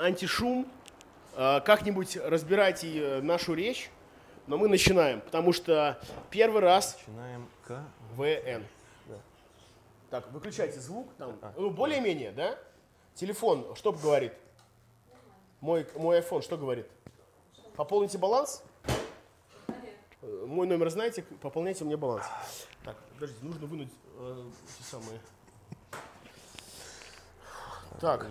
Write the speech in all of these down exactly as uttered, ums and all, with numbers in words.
антишум, как-нибудь разбирайте нашу речь, но мы начинаем, потому что первый раз Начинаем К. ВН. Да. Так, выключайте звук. Там. А, Ну, более-менее, да? Телефон, что говорит? Мой, мой iPhone что говорит? Пополните баланс? Мой номер знаете, пополняйте мне баланс. Так, подождите, нужно вынуть э, эти самые. Так.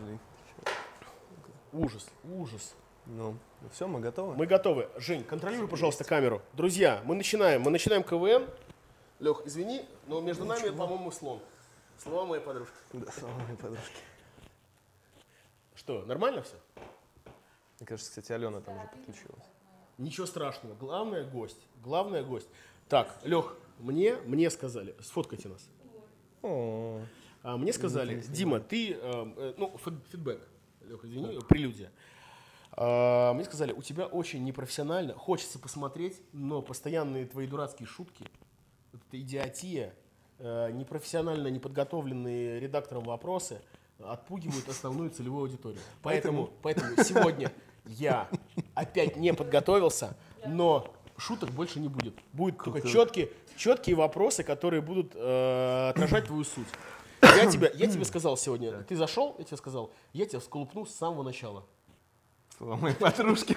Ужас, ужас. Ну, все, мы готовы? Мы готовы. Жень, контролируй, пожалуйста, камеру. Друзья, мы начинаем. Мы начинаем КВН. Лех, извини, но между Ничего. нами, по-моему, слон. Слова моей подружки. Да, слова моей подружки. Что, нормально все? Мне кажется, кстати, Алена там уже подключилась. Ничего страшного. Главное гость. Главное гость. Так, Лех, мне, мне сказали, сфоткайте нас. О, А, мне сказали, Дима, ты, э, э, ну, фид- фидбэк, Лех, извини, прелюдия. А, мне сказали, у тебя очень непрофессионально, хочется посмотреть, но постоянные твои дурацкие шутки, вот эта идиотия, э, непрофессионально неподготовленные редактором вопросы отпугивают основную целевую аудиторию. Поэтому, поэтому сегодня я опять не подготовился, но шуток больше не будет. Будут только четкие, четкие вопросы, которые будут э, отражать твою суть. Я тебе, я тебе сказал сегодня, ты зашел, я тебе сказал, я тебя всколупну с самого начала. слова моей подружки.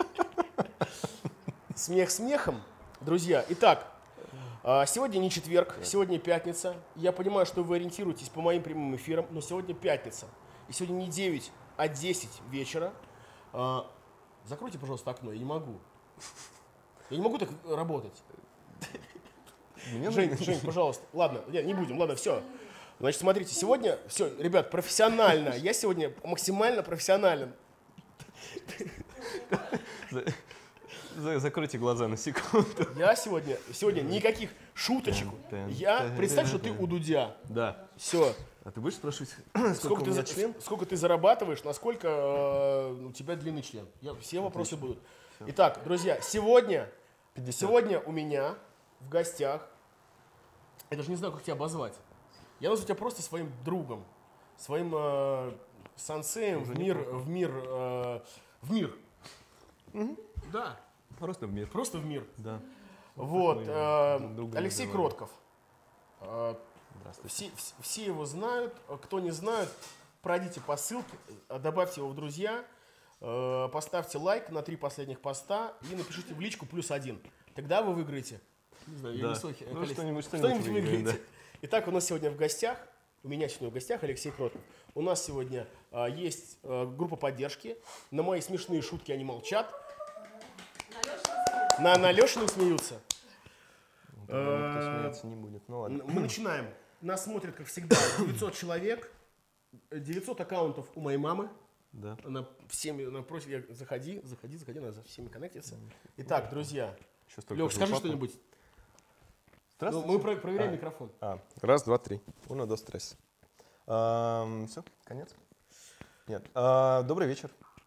Смех смехом, друзья. Итак, э, сегодня не четверг, сегодня пятница. Я понимаю, что вы ориентируетесь по моим прямым эфирам, но сегодня пятница. И сегодня не девять, а десять вечера. Э, закройте, пожалуйста, окно, я не могу. Я не могу так работать. Мне Жень, нужно- Жень, пожалуйста. Ладно, не, не будем, ладно, все. Значит, смотрите, сегодня, все, ребят, профессионально. Я сегодня максимально профессионален. За- за- Закройте глаза на секунду. Я сегодня, сегодня никаких шуточек. Я, представь, что ты у Дудя. Да. Все. А ты будешь спрашивать, сколько, Сколько у ты, меня за- член? сколько ты зарабатываешь, насколько э, у тебя длинный член. Я, все вопросы будут. Итак, друзья, сегодня, пятьдесят. сегодня у меня в гостях, я даже не знаю, как тебя обозвать. Я назову тебя просто своим другом, своим э, сансеем Уже в мир, неплохо. в мир, э, в мир. Да, Просто в мир. просто в мир. Да. Вот, мы э, друг друга Алексей называем. Кротков. Э, Здравствуйте. Все, вс- все его знают. Кто не знает, пройдите по ссылке, э, добавьте его в друзья, э, поставьте лайк на три последних поста и напишите в личку плюс один. Тогда вы выиграете. Не знаю, я Да. невысокий, Ну, количество. что-нибудь, Что-нибудь что-нибудь выиграем, выиграете. Итак, у нас сегодня в гостях, у меня сегодня в гостях Алексей Кротков. У нас сегодня э, есть э, группа поддержки. На мои смешные шутки они молчат. На, на Лешину смеются. По-моему, никто смеяться не будет. Ну ладно. Мы начинаем. Нас смотрят, как всегда, девятьсот человек, девятьсот аккаунтов у моей мамы. Да. Она всеми, она просит, я, заходи, заходи, заходи, она за всеми коннектится. Итак, друзья, Еще столько Лёх, скажи жил папа. что-нибудь. Ну, Здравствуйте. мы про- проверяем А. микрофон. А, раз, два, три. Uno, dos, tres. Все, конец? Нет. А, добрый вечер.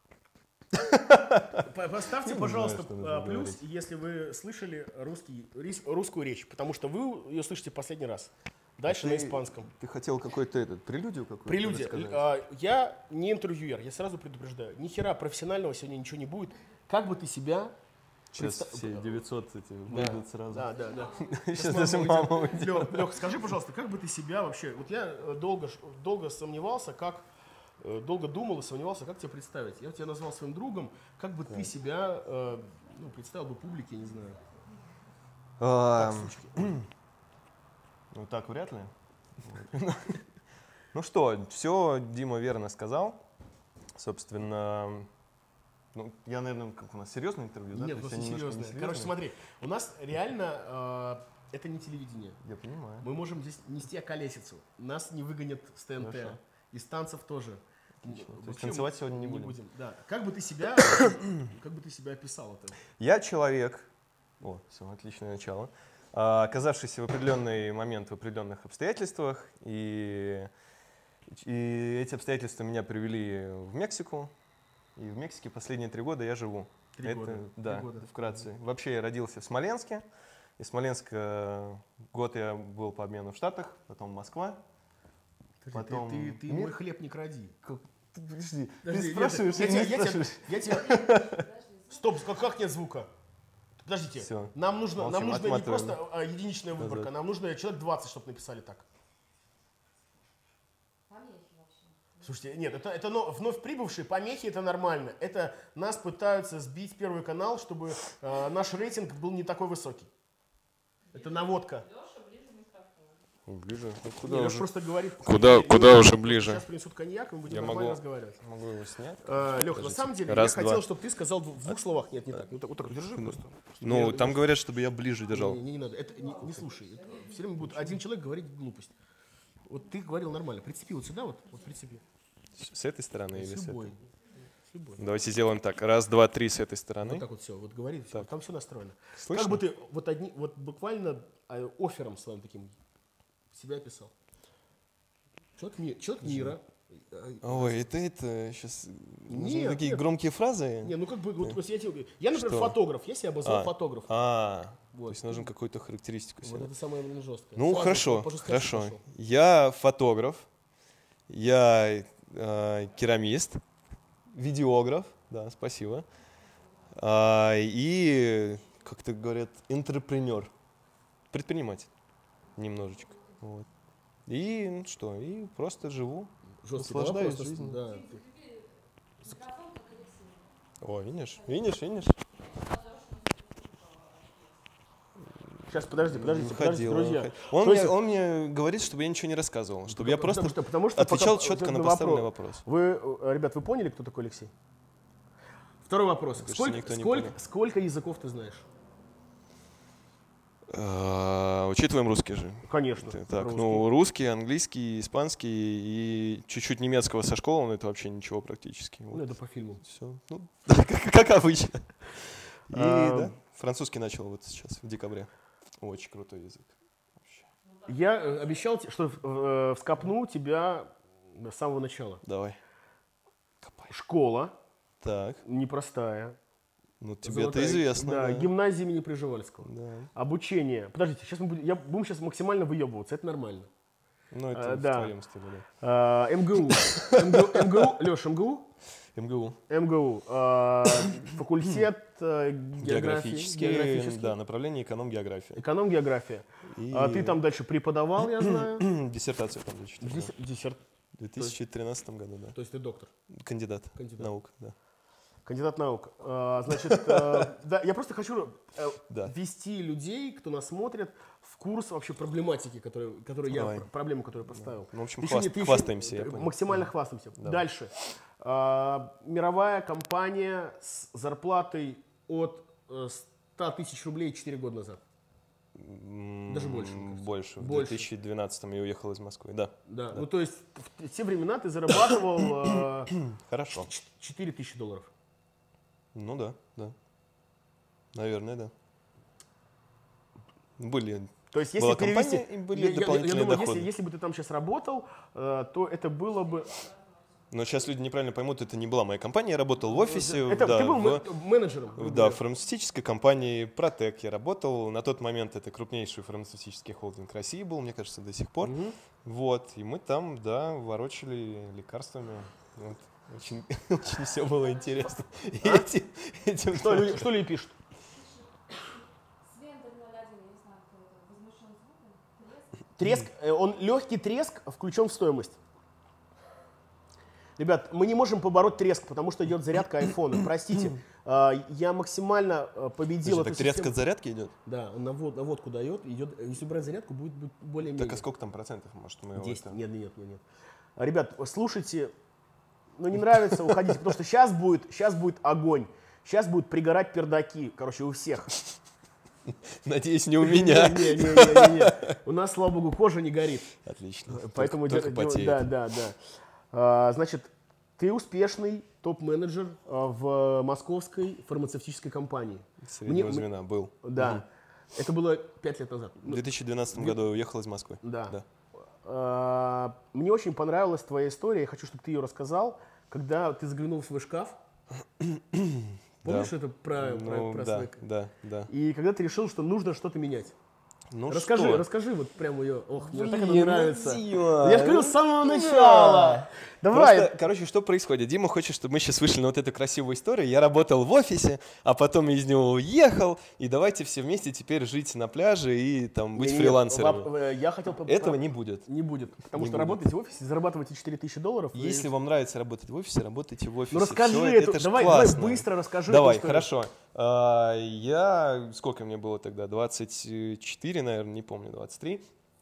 По- Поставьте, Я не пожалуйста, знаю, что нужно а, плюс, говорить. если вы слышали русский, рис- русскую речь, потому что вы ее слышите последний раз. Дальше А на ты- испанском. Ты хотел какой-то этот, прелюдию какую-то Прелюдия. рассказать? А, Я не интервьюер, я сразу предупреждаю. Ни хера профессионального сегодня ничего не будет. Как бы ты себя... Сейчас представ- все девятьсот эти Да, выйдут сразу. Да, да, да. Сейчас даже мама уйдет. Лех, Лех, скажи, пожалуйста, как бы ты себя вообще... Вот я э, долго, ш- долго сомневался, как... э, Долго думал и сомневался, как тебя представить. Я тебя назвал своим другом. Как бы ты себя э, ну, представил бы публике, не знаю. А, Так, сучки. Ну так вряд ли. Вот. Ну что, все Дима верно сказал. Собственно, ну, я, наверное, как у нас серьезное интервью, да? Нет, То просто есть я немножко серьезно. не Короче, серьезный. смотри, у нас реально э, это не телевидение. Я понимаю. Мы можем здесь нести околесицу. Нас не выгонят с ТНТ. Хорошо. И с танцев тоже. Отлично. То есть Вообще танцевать мы сегодня не будем. Да. Как бы ты себя, как бы ты себя описал это? Я человек, о, все, отличное начало, а, оказавшийся в определенный момент в определенных обстоятельствах, и, и эти обстоятельства меня привели в Мексику, и в Мексике последние три года я живу. Три Это, года. Да, Три года. вкратце. Вообще я родился в Смоленске, из Смоленска год я был по обмену в Штатах, потом Москва. Подожди, Потом ты, ты, ты мир. мой хлеб не кради. Как- Подожди, Подожди, ты спрашиваешь нет, или я не тебя- я спрашиваешь? тебя- я тебя- Стоп, как, как нет звука? Подождите, Всё. нам нужно, нам Молчим, нужно не отматываем. просто а, единичная выборка, Назад. нам нужно человек двадцать, чтобы написали так. Слушайте, нет, это, это но- вновь прибывшие помехи, это нормально. Это нас пытаются сбить Первый канал, чтобы э, наш рейтинг был не такой высокий. Это наводка. Ближе. Ну, Не, куда Леша уже? просто говорит. Куда- Леша, куда уже сейчас ближе? Сейчас принесут коньяк, и мы будем Я нормально могу- разговаривать. Могу его снять? Э, Леха, на Подождите. самом деле, Раз, я два. хотел, чтобы ты сказал в двух словах. Нет, не так. Вот так, вот так держи просто. Ну, Я- там я- говорят, чтобы я ближе держал. Не, не, не надо. Это не, не слушай. Это все время будет один человек говорить глупость. Вот ты говорил нормально. Прицепи вот сюда, вот, вот прицепи. С этой стороны или С с любой. этой? С любой. Давайте сделаем так. Раз, два, три с этой Вот стороны. так вот все. Вот говори, всё. Там все настроено. Слышно? Как бы ты вот, одни, вот буквально э, оффером своим таким себя описал? Человек, ми- человек мира. Э, Ой, это это сейчас нужны Нет, такие нет. громкие фразы. Не, ну как бы, вот, вот я, тебе- я, например, Что? фотограф, я себя обозвал А. фотографом. А, Вот. то есть нужен какую-то характеристику. Вот себе. это самое, блин, жесткое. Ну Сразу хорошо, пожестче хорошо. пошел. Я фотограф, я э, керамист, видеограф, да, спасибо. А, и, как то говорят, интерпренер, предприниматель немножечко. Вот. И ну, что, и просто живу, Жесткий наслаждаюсь вопрос, жизнью. да. О, видишь, видишь, видишь. Сейчас, подожди, подождите, подождите, Выходило, друзья. выходило. Он, То мне, есть- он мне говорит, чтобы я ничего не рассказывал, чтобы я Потому просто что- потому что отвечал пока- четко на вопрос. поставленный вопрос. Вы, э, ребят, вы поняли, кто такой Алексей? Второй вопрос. Кажется, Сколько, никто не сколько, понял. сколько языков ты знаешь? А, учитываем русский же. Конечно. Т- про Так, русский. ну русский, английский, испанский и чуть-чуть немецкого со школы, но это вообще ничего практически. Ну, Вот. это по фильму. Все. Ну, как, как обычно. И А, да, французский начал вот сейчас, в декабре. Очень крутой язык. Я э, обещал, те- что э, вскопну тебя с самого начала. Давай. Копай. Школа Так, непростая. ну тебе это Золотая- известно. Да, Да. гимназия имени Пржевальского. Да. Обучение. Подождите, сейчас мы будем, я, будем сейчас максимально выебываться, это нормально. Ну это А, да. в твоем стиле, да. А, МГУ. МГУ, МГУ, Леш, МГУ? МГУ. МГУ. а, факультет э, географии. Географический, географический. да, направление эконом-география. Эконом-география. И А ты там дальше преподавал, я знаю. диссертацию там зачитал. да. Дис- диссерт. В две тысячи тринадцатом году, да. То есть ты доктор, Кандидат, Кандидат. наук, да. кандидат наук. А, значит, э, да, я просто хочу э, Да. ввести людей, кто нас смотрит, в курс вообще проблематики, которую, которую я, Давай. пр- проблему, которую поставил. Ну, в общем, Ты хваст- не- ты хвастаемся, я э, понял. Максимально хвастаемся. Давай. Дальше. А, мировая компания с зарплатой от э, ста тысяч рублей четыре года назад. М, Даже больше, мне кажется. Больше. В Больше. две тысячи двенадцатом я уехал из Москвы, да. Да. Ну, то есть в те времена ты зарабатывал э, Хорошо. ч- четыре тысячи долларов. Ну да, да. Наверное, да. Были. То есть, если Была перевести, компания, и были я- я- я дополнительные думаю, доходы. Если, если бы ты там сейчас работал, э, то это было бы... Но сейчас люди неправильно поймут, это не была моя компания, я работал в офисе. Это, да, ты был в- ме- менеджером. грубо Да, говоря. в фармацевтической компании Протек я работал. На тот момент это крупнейший фармацевтический холдинг России был, мне кажется, до сих пор. Мгм. Вот, и мы там, да, ворочали лекарствами. Вот. Очень, очень все было интересно. И эти- этим А? Что, люди, что люди пишут? Свендер ноль один, я не знаю, кто это. Возмущен звуком? Треск, э, он легкий треск включен в стоимость. Ребят, мы не можем побороть треск, потому что идет зарядка айфона. Простите, э, я максимально э, победил Подожди, эту так треск систему. от зарядки идет? Да, он на, вод- на водку дает. Идет, если брать зарядку, будет, будет более-менее. Так а сколько там процентов, может, мы его десять. это- Нет, нет, нет, нет. Ребят, слушайте, ну не нравится, уходите, потому что сейчас будет, сейчас будет огонь. Сейчас будут пригорать пердаки, короче, у всех. Надеюсь, не у меня. Не, не, не, не, не. У нас, слава богу, кожа не горит. Отлично. Поэтому только, дел- только дел- потеет. да, да, да. А, значит, ты успешный топ-менеджер а, в московской фармацевтической компании. Среднего Мне- звена был. Да. Это было пять лет назад. В две тысячи двенадцатом году я уехал из Москвы. Да. Да. А, Мне очень понравилась твоя история. Я хочу, чтобы ты ее рассказал. Когда ты заглянул в свой шкаф. Помнишь Да. это про, про- Ну, про да, свой- да, да. И когда ты решил, что нужно что-то менять. Ну расскажи, что? расскажи вот прям ее. Ох, мне так она Блин, нравится. Дима, Я же говорил ну, с самого да. начала. Давай. Просто, короче, что происходит? Дима хочет, чтобы мы сейчас вышли на вот эту красивую историю. Я работал в офисе, а потом из него уехал, и давайте все вместе теперь жить на пляже и там быть Не, не, фрилансерами. вап- э, Я хотел... по- Этого не будет. Не будет. Потому Не что будет. работаете в офисе, зарабатываете четыре тысячи долларов. и- Если вам нравится работать в офисе, работайте в офисе. Ну расскажи Всё, эту, это ж давай, давай классно. быстро расскажи. Давай, эту историю. хорошо. А, Я, сколько мне было тогда, двадцать четыре, наверное, не помню, двадцать три.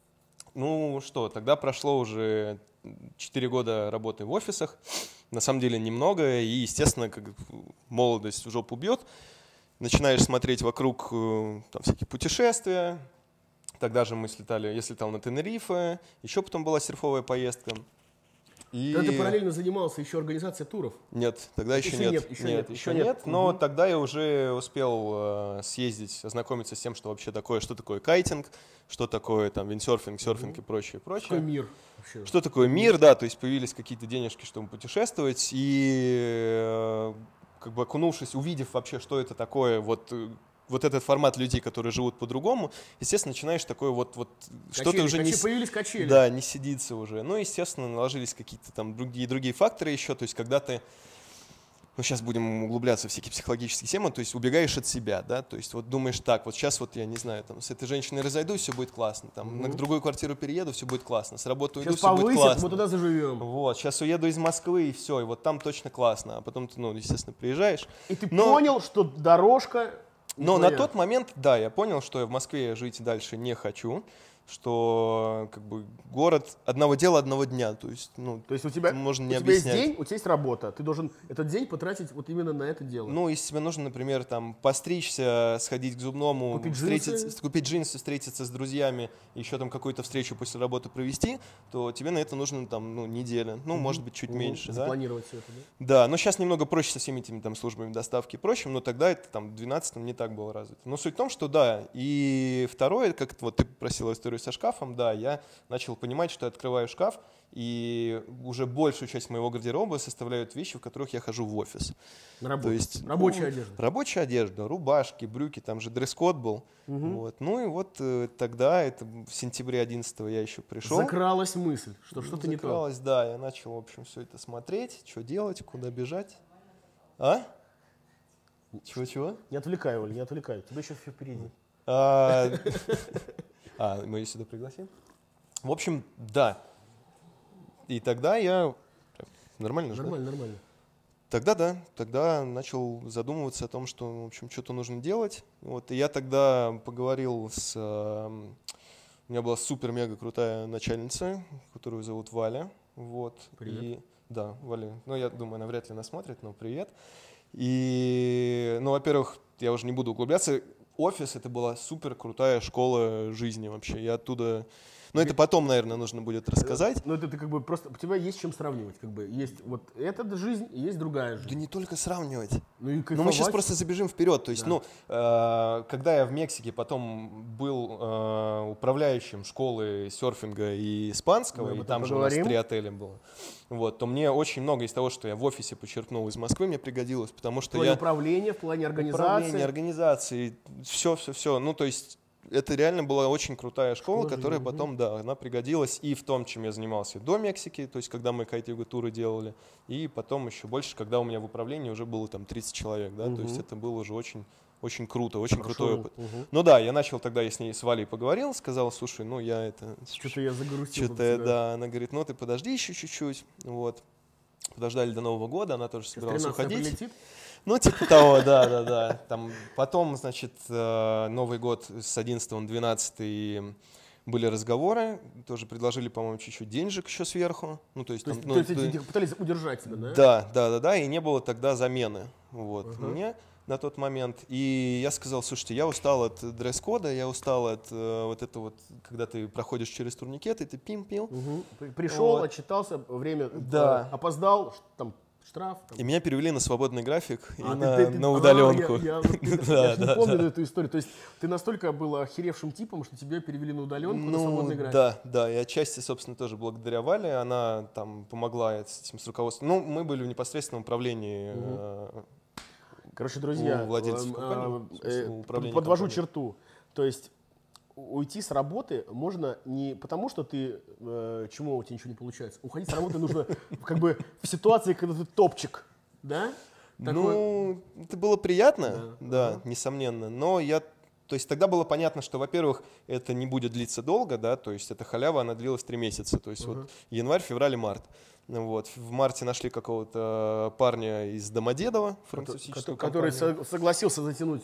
Ну что, тогда прошло уже четыре года работы в офисах. На самом деле немного, и, естественно, как молодость в жопу бьет. Начинаешь смотреть вокруг э, там, всякие путешествия. Тогда же мы слетали, я слетал на Тенерифе, еще потом была серфовая поездка. И... Когда ты параллельно занимался еще организацией туров. Нет, тогда еще, Еще нет. нет, еще нет, еще еще нет. нет. Но Мгм. тогда я уже успел э, съездить, ознакомиться с тем, что вообще такое, что такое кайтинг, что такое там виндсерфинг, серфинг и прочее, прочее. Какой мир вообще. Что такое мир, да, то есть появились какие-то денежки, чтобы путешествовать, и э, как бы окунувшись, увидев вообще, что это такое, вот, э, вот этот формат людей, которые живут по-другому, естественно, начинаешь такое вот, вот что-то Качели, уже не... качели, с- появились качели. Да, не сидится уже. Ну, естественно, наложились какие-то там другие, другие факторы еще, то есть когда ты, ну, сейчас будем углубляться в всякие психологические темы, то есть убегаешь от себя, да, то есть вот думаешь так, вот сейчас вот я не знаю, там, с этой женщиной разойдусь, все будет классно, там, на Мгм. другую квартиру перееду, все будет классно, с работы уйду, Сейчас все будет повысят, классно. мы туда заживем. Вот, сейчас уеду из Москвы, и все, и вот там точно классно, а потом ты, ну, естественно, приезжаешь. И ты Но- понял, что дорожка не Но на твоя. тот момент, да, я понял, что я в Москве жить дальше не хочу, что как бы город одного дела, одного дня, то есть, ну, То есть у тебя, это можно у не тебя есть объяснять. день, у тебя есть работа. Ты должен этот день потратить вот именно на это дело. Ну, если тебе нужно, например, там, постричься, сходить к зубному, Купить встретиться, джинсы. купить джинсы, встретиться с друзьями, еще там какую-то встречу после работы провести, то тебе на это нужно там, ну, неделя, ну, Мгм. может быть, чуть Мгм. меньше, да? Запланировать все это, да? Да, но сейчас немного проще со всеми этими там службами доставки и прочим, но тогда это там в двенадцатом не так было развито. Но суть в том, что да, и второе, как вот ты просила историю со шкафом, да, я начал понимать, что я открываю шкаф, и уже большую часть моего гардероба составляют вещи, в которых я хожу в офис. На работу. То есть, Рабочая ну, одежда. Рабочая одежда, рубашки, брюки, там же дресс-код был. Мгм. Вот. Ну и вот э, тогда, это в сентябре одиннадцатого я еще пришел. Закралась мысль, что что-то не то. Закралась, да, я начал, в общем, все это смотреть, что делать, куда бежать. А? Чего-чего? Не отвлекай, Оль, не отвлекай. Тебе еще все впереди. А, а, мы ее сюда пригласим? В общем, да. И тогда я... Нормально же, да? Нормально, нормально. Тогда да, тогда начал задумываться о том, что, в общем, что-то нужно делать. Вот, и я тогда поговорил с... э, У меня была супер-мега крутая начальница, которую зовут Валя. Вот. Привет. И, да, Валя. Ну, я думаю, она вряд ли нас смотрит, но привет. И, ну, во-первых, я уже не буду углубляться. Офис — это была супер крутая школа жизни вообще. Я оттуда... Ну, это потом, наверное, нужно будет рассказать. Ну, это ты как бы просто... У тебя есть чем сравнивать. Как бы есть вот эта жизнь, и есть другая Да жизнь. не только сравнивать. Ну, и Ну, мы сейчас кайфовать. просто забежим вперед. То есть, Да. ну, э, когда я в Мексике потом был э, управляющим школы серфинга и испанского, Мы об и этом там же у нас поговорим. три отеля было, вот, то мне очень много из того, что я в офисе почерпнул из Москвы, мне пригодилось, потому В что плане я... управления, в плане организации. Управление, организации, все-все-все. Ну, то есть это реально была очень крутая школа, Школа которая жизни, потом, да, она пригодилась и в том, чем я занимался до Мексики, то есть когда мы кайтинг-туры делали, и потом еще больше, когда у меня в управлении уже было там тридцать человек, да, то есть Мгм. это было уже очень, очень круто, очень Хорошо. крутой опыт. Мгм. Ну да, я начал тогда, я с ней, с Валей поговорил, сказал, слушай, ну я это... Что-то я загрустил. Что-то, под себя. да, она говорит, ну ты подожди еще чуть-чуть, вот. Подождали до Нового года, она тоже Сейчас собиралась тринадцатое уходить. прилетит. Ну, типа того, да, да, да. Там потом, значит, э, Новый год с одиннадцатого на двенадцатый были разговоры, тоже предложили, по-моему, чуть-чуть денежек еще сверху. Ну, то есть, То там, есть, ну, то есть да, эти пытались удержать себя, да? да, да, да, да, и не было тогда замены, вот, Ага. мне на тот момент. И я сказал, слушайте, я устал от дресс-кода, я устал от э, вот этого вот, когда ты проходишь через турникеты, ты пим-пил. Мгм. При- Пришел, Вот. отчитался, время Да. э, опоздал, ш- там штраф. там. И меня перевели на свободный график и А, ты- на, ты- ты- на а, удаленку. Я, я вот- я Да, ж не да, помню да. эту историю. То есть ты настолько был охеревшим типом, что тебя перевели на удаленку, на Ну, свободный график. да, да, и отчасти, собственно, тоже благодаря Вале, она там помогла с этим с руководством. Ну, мы были в непосредственном управлении. Мгм. э, Короче, друзья, У владельцев эм, компании, э, в смысле, у э, управления подвожу компанией. черту. То есть уйти с работы можно не потому, что ты, э, чему у тебя ничего не получается. Уходить с работы нужно как бы в ситуации, когда ты топчик, да? Такое- Ну, это было приятно, Да. да, Ага. несомненно, но я, то есть тогда было понятно, что, во-первых, это не будет длиться долго, да, то есть эта халява, она длилась три месяца, то есть Ага. вот январь, февраль и март. Ну вот, в марте нашли какого-то парня из Домодедово, фармацевтическую который компанию. со- согласился затянуть.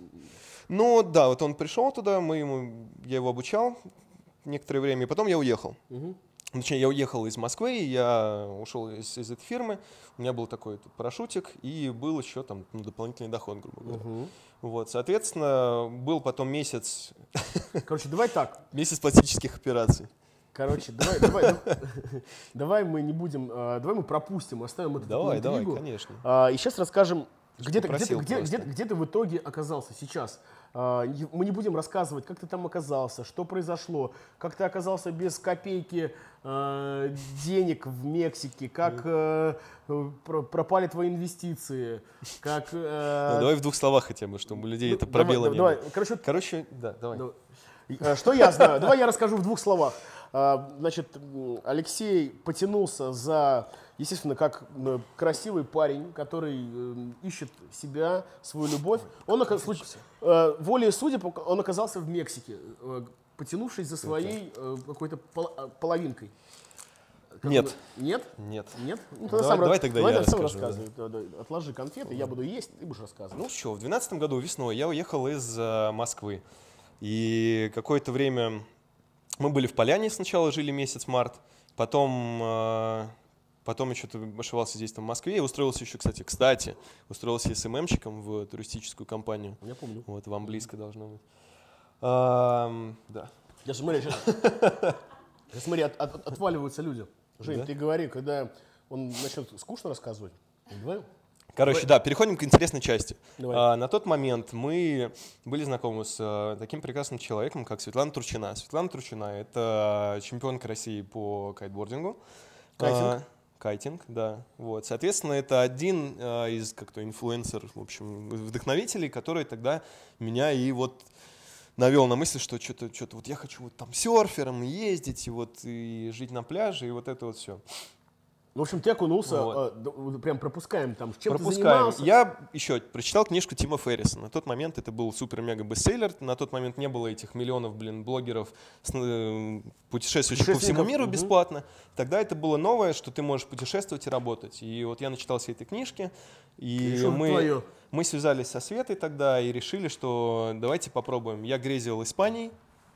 Ну да, вот он пришел туда, мы ему, я его обучал некоторое время, и потом я уехал. Мгм. Точнее, я уехал из Москвы, я ушел из, из этой фирмы, у меня был такой тут парашютик, и был еще там ну, дополнительный доход, грубо говоря. Мгм. Вот, соответственно, был потом месяц, Короче, давай так. месяц пластических операций. Короче, давай, давай, давай мы не будем, а, давай мы пропустим, оставим эту такую Давай, давай, интригу. конечно. А, И сейчас расскажем, Ты где ты, где, ты, попросил где, просто. где, где ты в итоге оказался сейчас. А, не- Мы не будем рассказывать, как ты там оказался, что произошло, как ты оказался без копейки а, денег в Мексике, как э, э, про- пропали твои инвестиции, как... э, Ну, давай в двух словах хотя бы, чтобы у людей ну, это давай, пробело не давай, было. Короче, Короче, да, давай. ну, э, Что я знаю? Давай я расскажу в двух словах. А, Значит, м, Алексей потянулся за, естественно, как м, красивый парень, который м, ищет себя, свою любовь. Он, ока- случ- э, волей судеб, он оказался в Мексике, э, потянувшись за своей э, какой-то пол- э, половинкой. Как Нет. он- Нет? Нет. Нет? Ну, Давай- сам давай ра- тогда давай я ты сам расскажу, да. рассказывай. Да, да. Отложи конфеты, я буду есть, ты будешь рассказывать. Ну что, в двенадцатом году весной я уехал из э, Москвы. И какое-то время мы были в Поляне сначала, жили месяц март. Потом, э, потом еще ошивался здесь, там, в Москве. И устроился еще, кстати, кстати, устроился СММщиком в туристическую компанию. Я помню. Вот, вам близко должно быть. Ам, да. Я смотри, сейчас, сейчас смотри, от- от- отваливаются люди. Жень, Да? ты говори, когда он начнет скучно рассказывать. Говорю. Короче, да, переходим к интересной части. Давай. А, на тот момент мы были знакомы с а, таким прекрасным человеком, как Светлана Турчина. Светлана Турчина — это чемпионка России по кайтбордингу. Кайтинг? А, кайтинг, да. Вот. Соответственно, это один а, из как-то инфлюенсер, в общем, вдохновителей, который тогда меня и вот навел на мысль, что что-то, что-то вот я хочу вот там серфером ездить, и вот и жить на пляже, и вот это вот все. В общем, ты окунулся, Вот. э, д- прям пропускаем там, чем ты Пропускаем. занимался. Я еще прочитал книжку Тима Ферриса. На тот момент это был супер-мега-бестселлер. На тот момент не было этих миллионов, блин, блогеров, с- э, путешествующих по всему Путешественников, миру мгм. бесплатно. Тогда это было новое, что ты можешь путешествовать и работать. И вот я начитался этой книжки, и Решил мы, твою. мы связались со Светой тогда и решили, что давайте попробуем. Я грезил Испанией,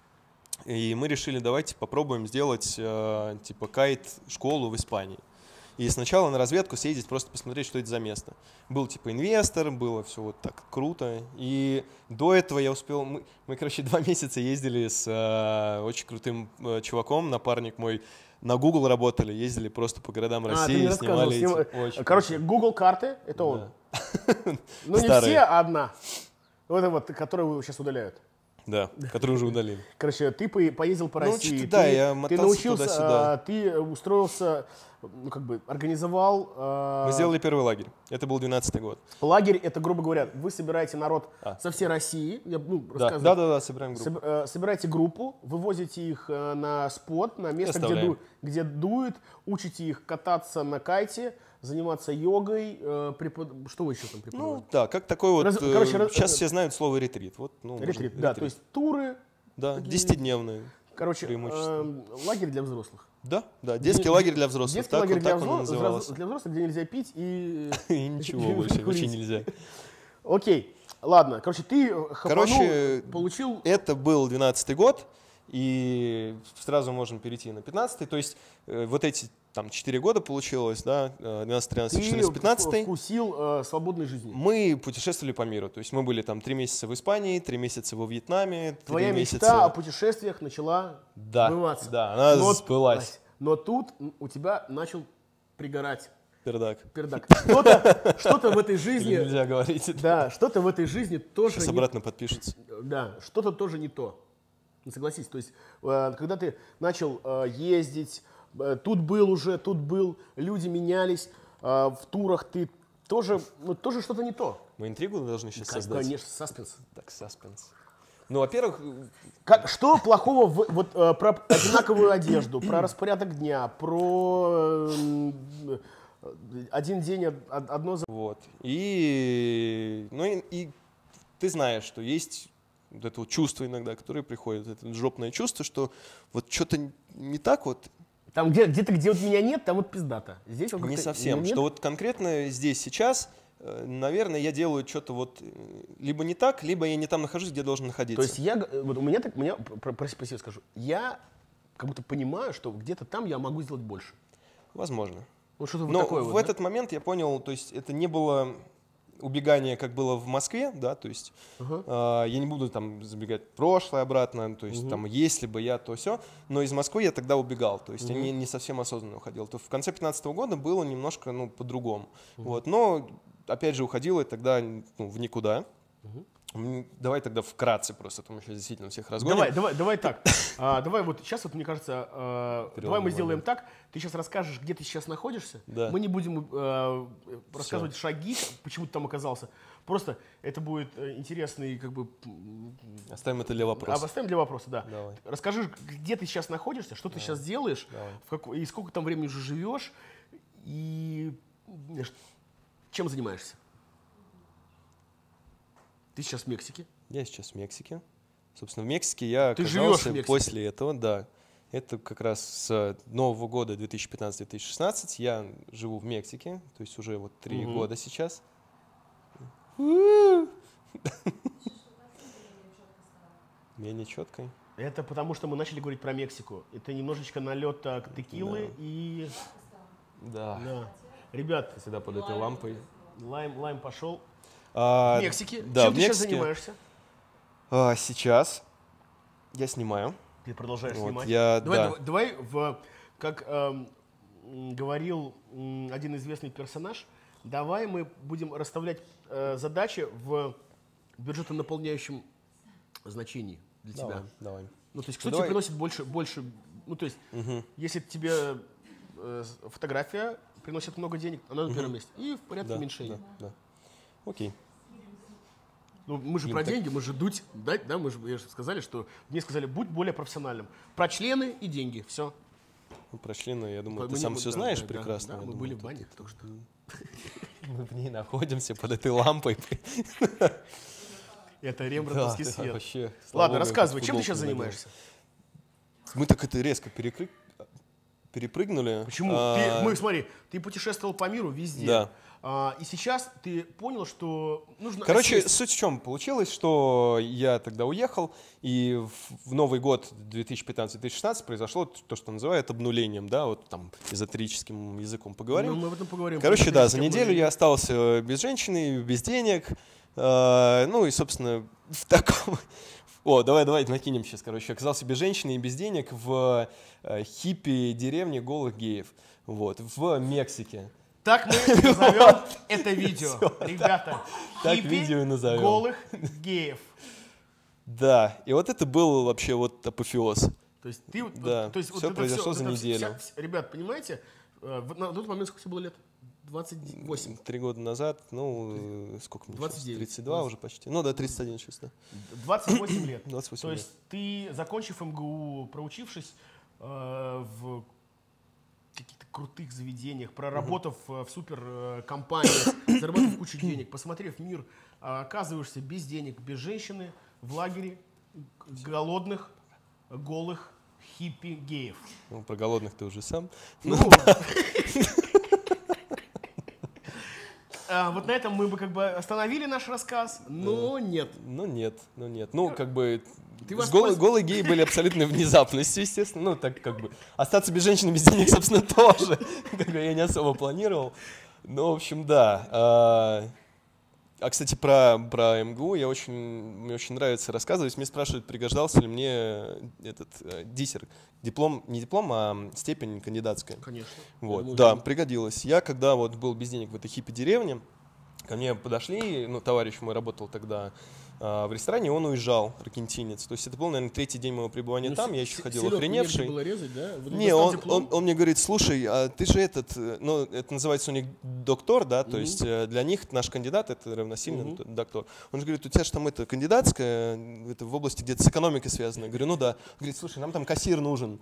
и мы решили, давайте попробуем сделать э, типа кайт-школу в Испании. И сначала на разведку съездить, просто посмотреть, что это за место. Был типа инвестор, было все вот так круто. И до этого я успел... Мы, мы короче, два месяца ездили с э, очень крутым э, чуваком, напарник мой, на Google работали, ездили просто по городам А, ты России, мне рассказывал. снимали Сним- эти... очень Короче, круто. Google карты, это он. Да. Ну, не Старые. все, а одна. Вот это вот, которую сейчас удаляют. Да, который уже удалили. Короче, ты по- поездил по Ну, России, что-то да, ты, я ты мотался научился, туда-сюда. а, ты устроился, ну, как бы, организовал... а, Мы сделали первый лагерь. Это был двенадцатый год. Лагерь, это, грубо говоря, вы собираете народ А. со всей России, я, ну, Да, рассказываю. да, да, да, собираем группу. Соб- э, собираете группу, вывозите их э, на спот, на место, где, Оставляем. ду- где дует, учите их кататься на кайте, заниматься йогой, э, препод- что вы еще там Ну преподаваете? да, как такой вот. Раз- э, короче, раз- сейчас раз- все знают слово ретрит. Вот, ну, можно Ретрит, да, то есть туры, да, такие- десятидневные. короче, преимущественно. э, лагерь для взрослых. Да, да, детский Где- лагерь для взрослых. Детский так лагерь он, для, так он взро- назывался. для взрослых, где нельзя пить и... И ничего больше, курить. вообще нельзя. Окей, ладно, короче, ты э, хапанул, Короче, получил... Это был двенадцатый год, и сразу можем перейти на пятнадцатый. То есть э, вот эти там четыре года получилось, да, э, двенадцать, тринадцать, Ты четырнадцать, пятнадцать. вкусил э, свободной жизни. Мы путешествовали по миру. То есть мы были там три месяца в Испании, три месяца во Вьетнаме, три Твоя месяца... мечта о путешествиях начала Да, сбываться. да, она Но- сбылась. Но тут у тебя начал пригорать Пердак. пердак. Что-то, что-то в этой Или жизни, нельзя говорить. да, что-то в этой жизни тоже Сейчас не, обратно подпишется. да, что-то тоже не то. Ну, согласись, то есть, э, когда ты начал э, ездить, э, тут был уже, тут был, люди менялись, э, в турах ты тоже, ну, тоже что-то не то. Мы интригу должны сейчас создать? Конечно, саспенс. Так, саспенс. Ну, во-первых, Как, что плохого в, вот, э, про одинаковую одежду, про распорядок дня, про э, один день, од- од- одно за... вот. И, ну, и, и ты знаешь, что есть вот это вот чувство иногда, которое приходит, это жопное чувство, что вот что-то не так вот, Там где, где-то, где вот меня нет, там вот пиздата. Здесь вот не как-то совсем. нет. Что вот конкретно здесь, сейчас, э, наверное, я делаю что-то вот э, либо не так, либо я не там нахожусь, где должен находиться. То есть я, г- вот у меня так, у меня, про, про себя скажу, я как будто понимаю, что где-то там я могу сделать больше. Возможно. Вот что-то вот Но такое в вот, да? этот момент я понял, то есть это не было убегание, как было в Москве, да, то есть Ага. э, я не буду там забегать в прошлое обратно, то есть Мгм. там если бы я, то все, но из Москвы я тогда убегал, то есть я Мгм. не, не совсем осознанно уходил. То в конце пятнадцатого года было немножко, ну, по-другому, вот, но опять же уходил я тогда, ну, в никуда. Мгм. М, Давай тогда вкратце просто, а то мы сейчас действительно всех разгоним. Давай, давай, давай так. А, давай вот сейчас вот мне кажется, э, давай мы момент. сделаем так. Ты сейчас расскажешь, где ты сейчас находишься. Да. Мы не будем э, рассказывать шаги, почему ты там оказался. Просто это будет э, интересный, как бы. м, Оставим это для вопроса. а, Оставим для вопроса, да. Давай. Расскажи, где ты сейчас находишься, что ты сейчас делаешь, Давай. в как- и сколько там времени уже живешь, и э, ш- чем занимаешься. Ты сейчас в Мексике. Я сейчас в Мексике. Собственно, в Мексике я Ты живешь оказался в Мексике? после этого, да. Это как раз с Нового года две тысячи пятнадцатого — две тысячи шестнадцатого я живу в Мексике, то есть уже вот три Мгм. года сейчас. Менее четкой. Это потому, что мы начали говорить про Мексику. Это немножечко налета к текилы и... Да. Да. Ребят, Всегда под этой лампой. лайм, лайм пошел. А, В Мексике. Да, Чем в ты сейчас Мексике. занимаешься? А, сейчас я снимаю. Ты продолжаешь Вот, снимать. я- давай, да. давай, давай в, как эм, м, говорил м, один известный персонаж, давай мы будем расставлять э, задачи в бюджетонаполняющем значении для Давай, тебя. давай. Ну, то есть, кто Ну, тебе давай. приносит больше, больше, ну, то есть, Мгм. если тебе э, фотография приносит много денег, она на первом месте. И в порядке Да, уменьшения. да, да. Окей. Ну, мы же Блин, про так- деньги, мы же дуть, дать, да, мы же, я же сказали, что мне сказали, будь более профессиональным. Про члены и деньги, все. Ну, про члены, я думаю, Мы ты не- сам мы- все да, знаешь да, да, прекрасно. да, я мы думаю, были в тут- бане только что. Мы в ней находимся под этой лампой. Это Да, рембрандтовский да, свет. вообще, слава Ладно, богу, я рассказывай, хоть чем ты футболку сейчас не надел. занимаешься? Мы так это резко перекры- перепрыгнули. Почему? А, Ты, мы, смотри, ты путешествовал по миру везде. Да. А, и сейчас ты понял, что нужно Короче, осесть. суть в чем? Получилось, что я тогда уехал, и в- в Новый год две тысячи пятнадцатый — две тысячи шестнадцатый произошло то, что называют обнулением, да, вот там эзотерическим языком поговорим. Ну, мы об этом поговорим. Короче, да, за Тем неделю более. я остался без женщины, без денег, э, ну и, собственно, в таком... О, давай, давай, накинем сейчас, короче. Оказался без женщины и без денег в э, хиппи-деревне голых геев, вот, в Мексике. Так мы назовем это видео. Ребята, Так хиппи видео и назовем. голых геев. Да, и вот это был вообще вот апофеоз. То есть ты, вот- Да, то есть вот всё это произошло всё- за вот это неделю. вся- ребят, понимаете, э, в- на тот момент сколько тебе было лет? двадцать восемь. Три года назад, ну, э, сколько мне двадцать сейчас? девять. тридцать два уже почти. Ну да, тридцать один сейчас, да. двадцать восемь лет. двадцать восемь То лет. есть ты, закончив МГУ, проучившись э, в каких-то крутых заведениях, проработав э, в суперкомпаниях, заработав кучу денег, посмотрев мир, э, оказываешься без денег, без женщины, в лагере г- голодных, голых хиппи-геев. Ну, про голодных ты уже сам. Ну, а, вот на этом мы бы как бы остановили наш рассказ, но нет. Ну нет, ну нет. Ну, как бы Ты с воспольз- голые, голые геи были абсолютной внезапностью, естественно. Ну, так как бы остаться без женщины, без денег, собственно, тоже. Как бы я не особо планировал. Ну, в общем, да. А, а, кстати, про, про МГУ я очень, мне очень нравится рассказывать. Мне спрашивают, пригождался ли мне этот э, диссер. Диплом, не диплом, а степень кандидатская. Конечно. Вот, думаю, да, что- пригодилось. Я, когда вот был без денег в этой хиппи-деревне, ко мне подошли, ну, товарищ мой работал тогда а, в ресторане, и он уезжал, аргентинец. То есть это был, наверное, третий день моего пребывания Ну, там, с- я еще с- ходил селёдку охреневший. негде было резать, да? Вот Не, достал он, диплом? он, он мне говорит, слушай, а ты же этот, э, ну, это называется у них доктор, да, то Мгм. есть э, для них наш кандидат это равносильно Мгм. д- доктор. Он же говорит, у тебя же там это кандидатская, э, это в области где-то с экономикой связано. Я говорю, ну да. Он говорит, слушай, нам там кассир нужен.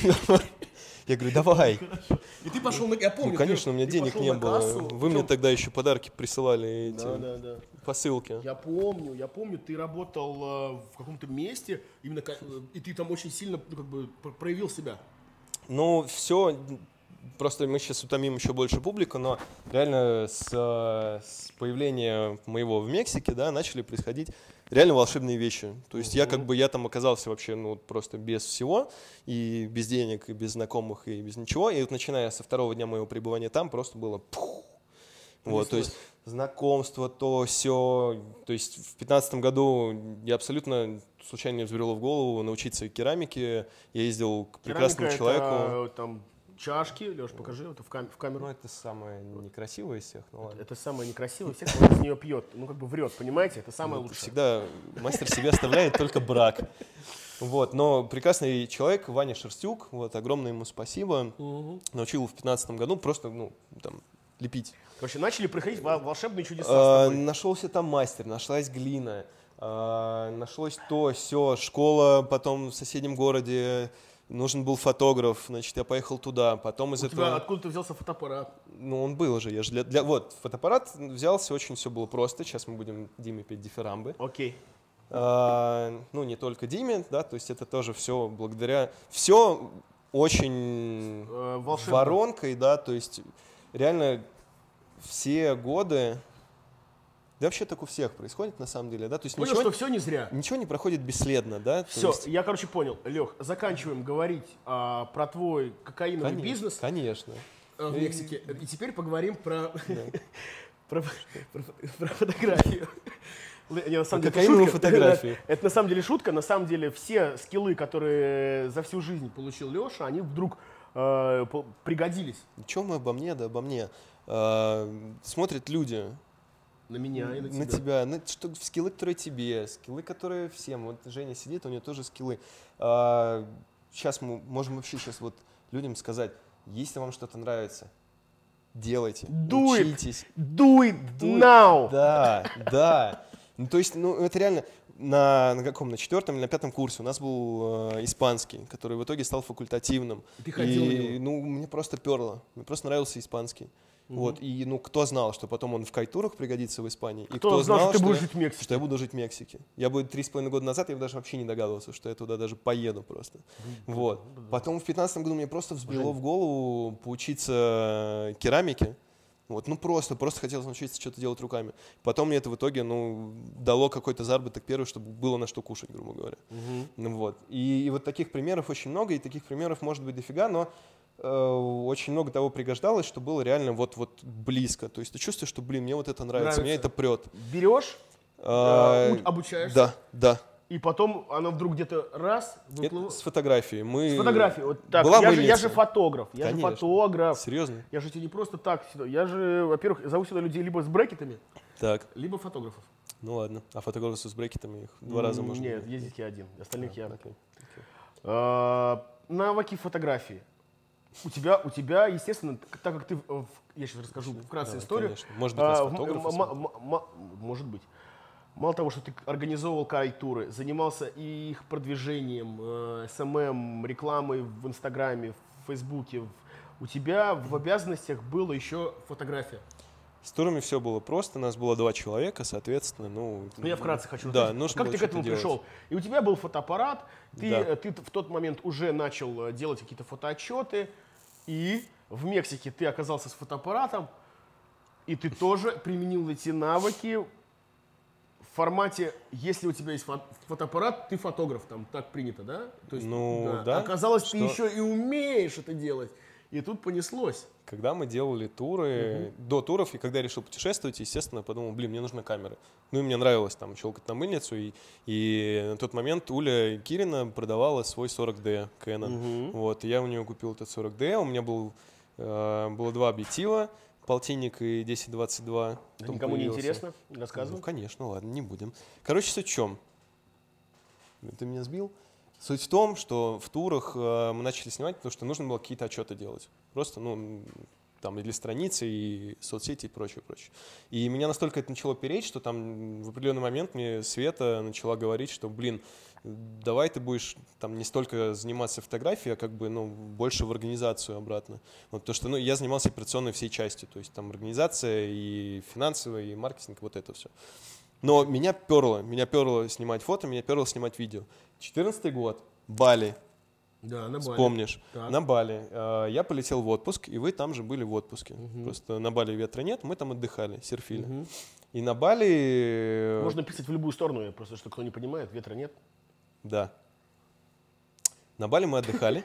Я говорю, давай. И ты пошел на... Я помню. Ну, конечно, у меня ты денег пошел не на было. кассу, Вы мне причем- тогда еще подарки присылали, Да, эти да, да. посылки. Я помню, я помню, ты работал э, в каком-то месте, именно, ка- э, и ты там очень сильно, ну, как бы, пр- проявил себя. Ну, все, просто мы сейчас утомим еще больше публику, но реально с, э, с появления моего в Мексике, да, начали происходить реально волшебные вещи. То есть я как бы, я там оказался вообще, ну, вот просто без всего, и без денег, и без знакомых, и без ничего. И вот начиная со второго дня моего пребывания там, просто было пух. Вот, то есть знакомство, то, все. То есть в пятнадцатом году я абсолютно случайно мне взбрело в голову научиться керамике. Я ездил к прекрасному Керамика человеку. Это, там чашки, Леш, покажи, это в, кам- в камеру. Ну, это самое некрасивое из всех, ну ладно. Это самое некрасивое, всех, кто из нее пьет, ну как бы врет, понимаете, это самое Вот лучшее. всегда мастер себе оставляет только брак. Вот, но прекрасный человек, Ваня Шерстюк, вот, огромное ему спасибо. Мгм. Научил в пятнадцатом году просто, ну, там, лепить. Короче, начали проходить во- волшебные чудеса А, с тобой. Нашелся там мастер, нашлась глина, а, нашлось то, все, школа потом в соседнем городе, нужен был фотограф, значит, я поехал туда, потом из У этого... тебя откуда-то взялся фотоаппарат? Ну, он был уже, я же для, для... Вот, фотоаппарат взялся, очень все было просто, сейчас мы будем Диме петь дифирамбы. Окей. А, ну, не только Диме, да, то есть это тоже все благодаря... Все очень Э, волшебно. воронкой, да, то есть реально все годы, да вообще так у всех происходит на самом деле, да, то есть Понял, ничего, что все не зря. ничего не проходит бесследно, да. то Все, есть- я, короче, понял. Лех, заканчиваем говорить а, про твой кокаиновый конечно, бизнес Конечно. э, в И- Мексике. И теперь поговорим про, Да. про, про- про фотографию. Л- не, на самом деле, это кокаиновую шутка. фотографию. Это на самом деле шутка. На самом деле все скиллы, которые за всю жизнь получил Леша, они вдруг э, по- пригодились Чё мы обо мне, да обо мне. А, смотрят люди на меня и на на тебя. тебя, на что, скиллы, которые тебе, скиллы, которые всем. Вот Женя сидит, у нее тоже скиллы. А, сейчас мы можем вообще сейчас вот людям сказать, если вам что-то нравится, делайте, Do it. учитесь. Do it Do it. now! Да, да. Ну, то есть, ну, это реально на, на каком, на четвертом или на пятом курсе у нас был э, испанский, который в итоге стал факультативным. И ты ходил на И, него? ну, мне просто перло. Мне просто нравился испанский. Вот, и, ну, кто знал, что потом он в кайтурах пригодится в Испании? И Кто знал, что ты будешь я- жить в Мексике? что я буду жить в Мексике. Я бы три с половиной года назад, я бы даже вообще не догадывался, что я туда даже поеду просто. Вот. Потом в пятнадцатом году мне просто взбрело в голову поучиться керамике. Вот, ну просто, просто хотелось научиться что-то делать руками. Потом мне это в итоге, ну, дало какой-то заработок первый, чтобы было на что кушать, грубо говоря. Ну, вот. И, и вот таких примеров очень много, и таких примеров может быть дофига, но э, очень много того пригождалось, что было реально вот-вот близко. То есть ты чувствуешь, что, блин, мне вот это нравится, Нравится. мне это прет. Берешь, А, э, у- обучаешься, Да, да. и потом она вдруг где-то раз Это выплыла. с фотографией. Мы... С фотографией. Вот так. Была Я же, я мыльница. же фотограф. Я Конечно. же фотограф. Серьезно? Я же тебе не просто так сюда. Я же, во-первых, зову сюда людей либо с брекетами, Так, либо фотографов. ну ладно. А фотографы с брекетами их два раза М, можно? Нет, ездить я один. Остальных я. Окей, окей. А, Навыки фотографии. У тебя, у тебя, естественно, т- так как ты, в- в- я сейчас расскажу вкратце Да, историю. конечно. Может быть, нас А, в- фотографы м- смотрят. м- м- м- может быть. Мало того, что ты организовывал кай-туры, занимался и их продвижением, э, эс эм эм, рекламой в Инстаграме, в Фейсбуке, в- у тебя в обязанностях было еще фотография. С турами все было просто, нас было два человека, соответственно, ну... Ну, я вкратце хочу Да, рассказать. нужно Как было ты к что-то этому делать. пришел? И у тебя был фотоаппарат, ты, Да. э, ты в тот момент уже начал э, делать какие-то фотоотчеты, и в Мексике ты оказался с фотоаппаратом, и ты тоже применил эти навыки в формате, если у тебя есть фо- фотоаппарат, ты фотограф, там так принято, да? То есть, Ну, да. Оказалось, ты Что? еще и умеешь это делать. И тут понеслось. Когда мы делали туры, до туров, и когда я решил путешествовать, естественно, подумал, блин, мне нужна камера. Ну и мне нравилось там щелкать на мыльницу, и, и на тот момент Уля Кирина продавала свой сорок дэ Canon. Вот, и я у нее купил этот сорок дэ, у меня был, э, было два объектива, полтинник и десять двадцать два. Да никому не интересно, рассказывай. Ну, конечно, ладно, не будем. Короче, суть в чем? Ты меня сбил? Суть в том, что в турах э, мы начали снимать, потому что нужно было какие-то отчеты делать. Просто, ну, там и для страницы, и соцсети, и прочее, прочее. И меня настолько это начало переть, что там в определенный момент мне Света начала говорить, что, блин, давай ты будешь там не столько заниматься фотографией, а как бы, ну, больше в организацию обратно. Вот, потому что, ну, я занимался операционной всей частью, то есть там организация и финансовая, и маркетинг, вот это все. Но меня перло, меня перло снимать фото, меня перло снимать видео. четырнадцатый год, Бали. Да, на Бали. Вспомнишь. Так. На Бали. Э, я полетел в отпуск, и вы там же были в отпуске. Угу. Просто на Бали ветра нет, мы там отдыхали, серфили. Угу. И на Бали... Можно писать в любую сторону, просто что кто не понимает, ветра нет. Да. На Бали мы отдыхали.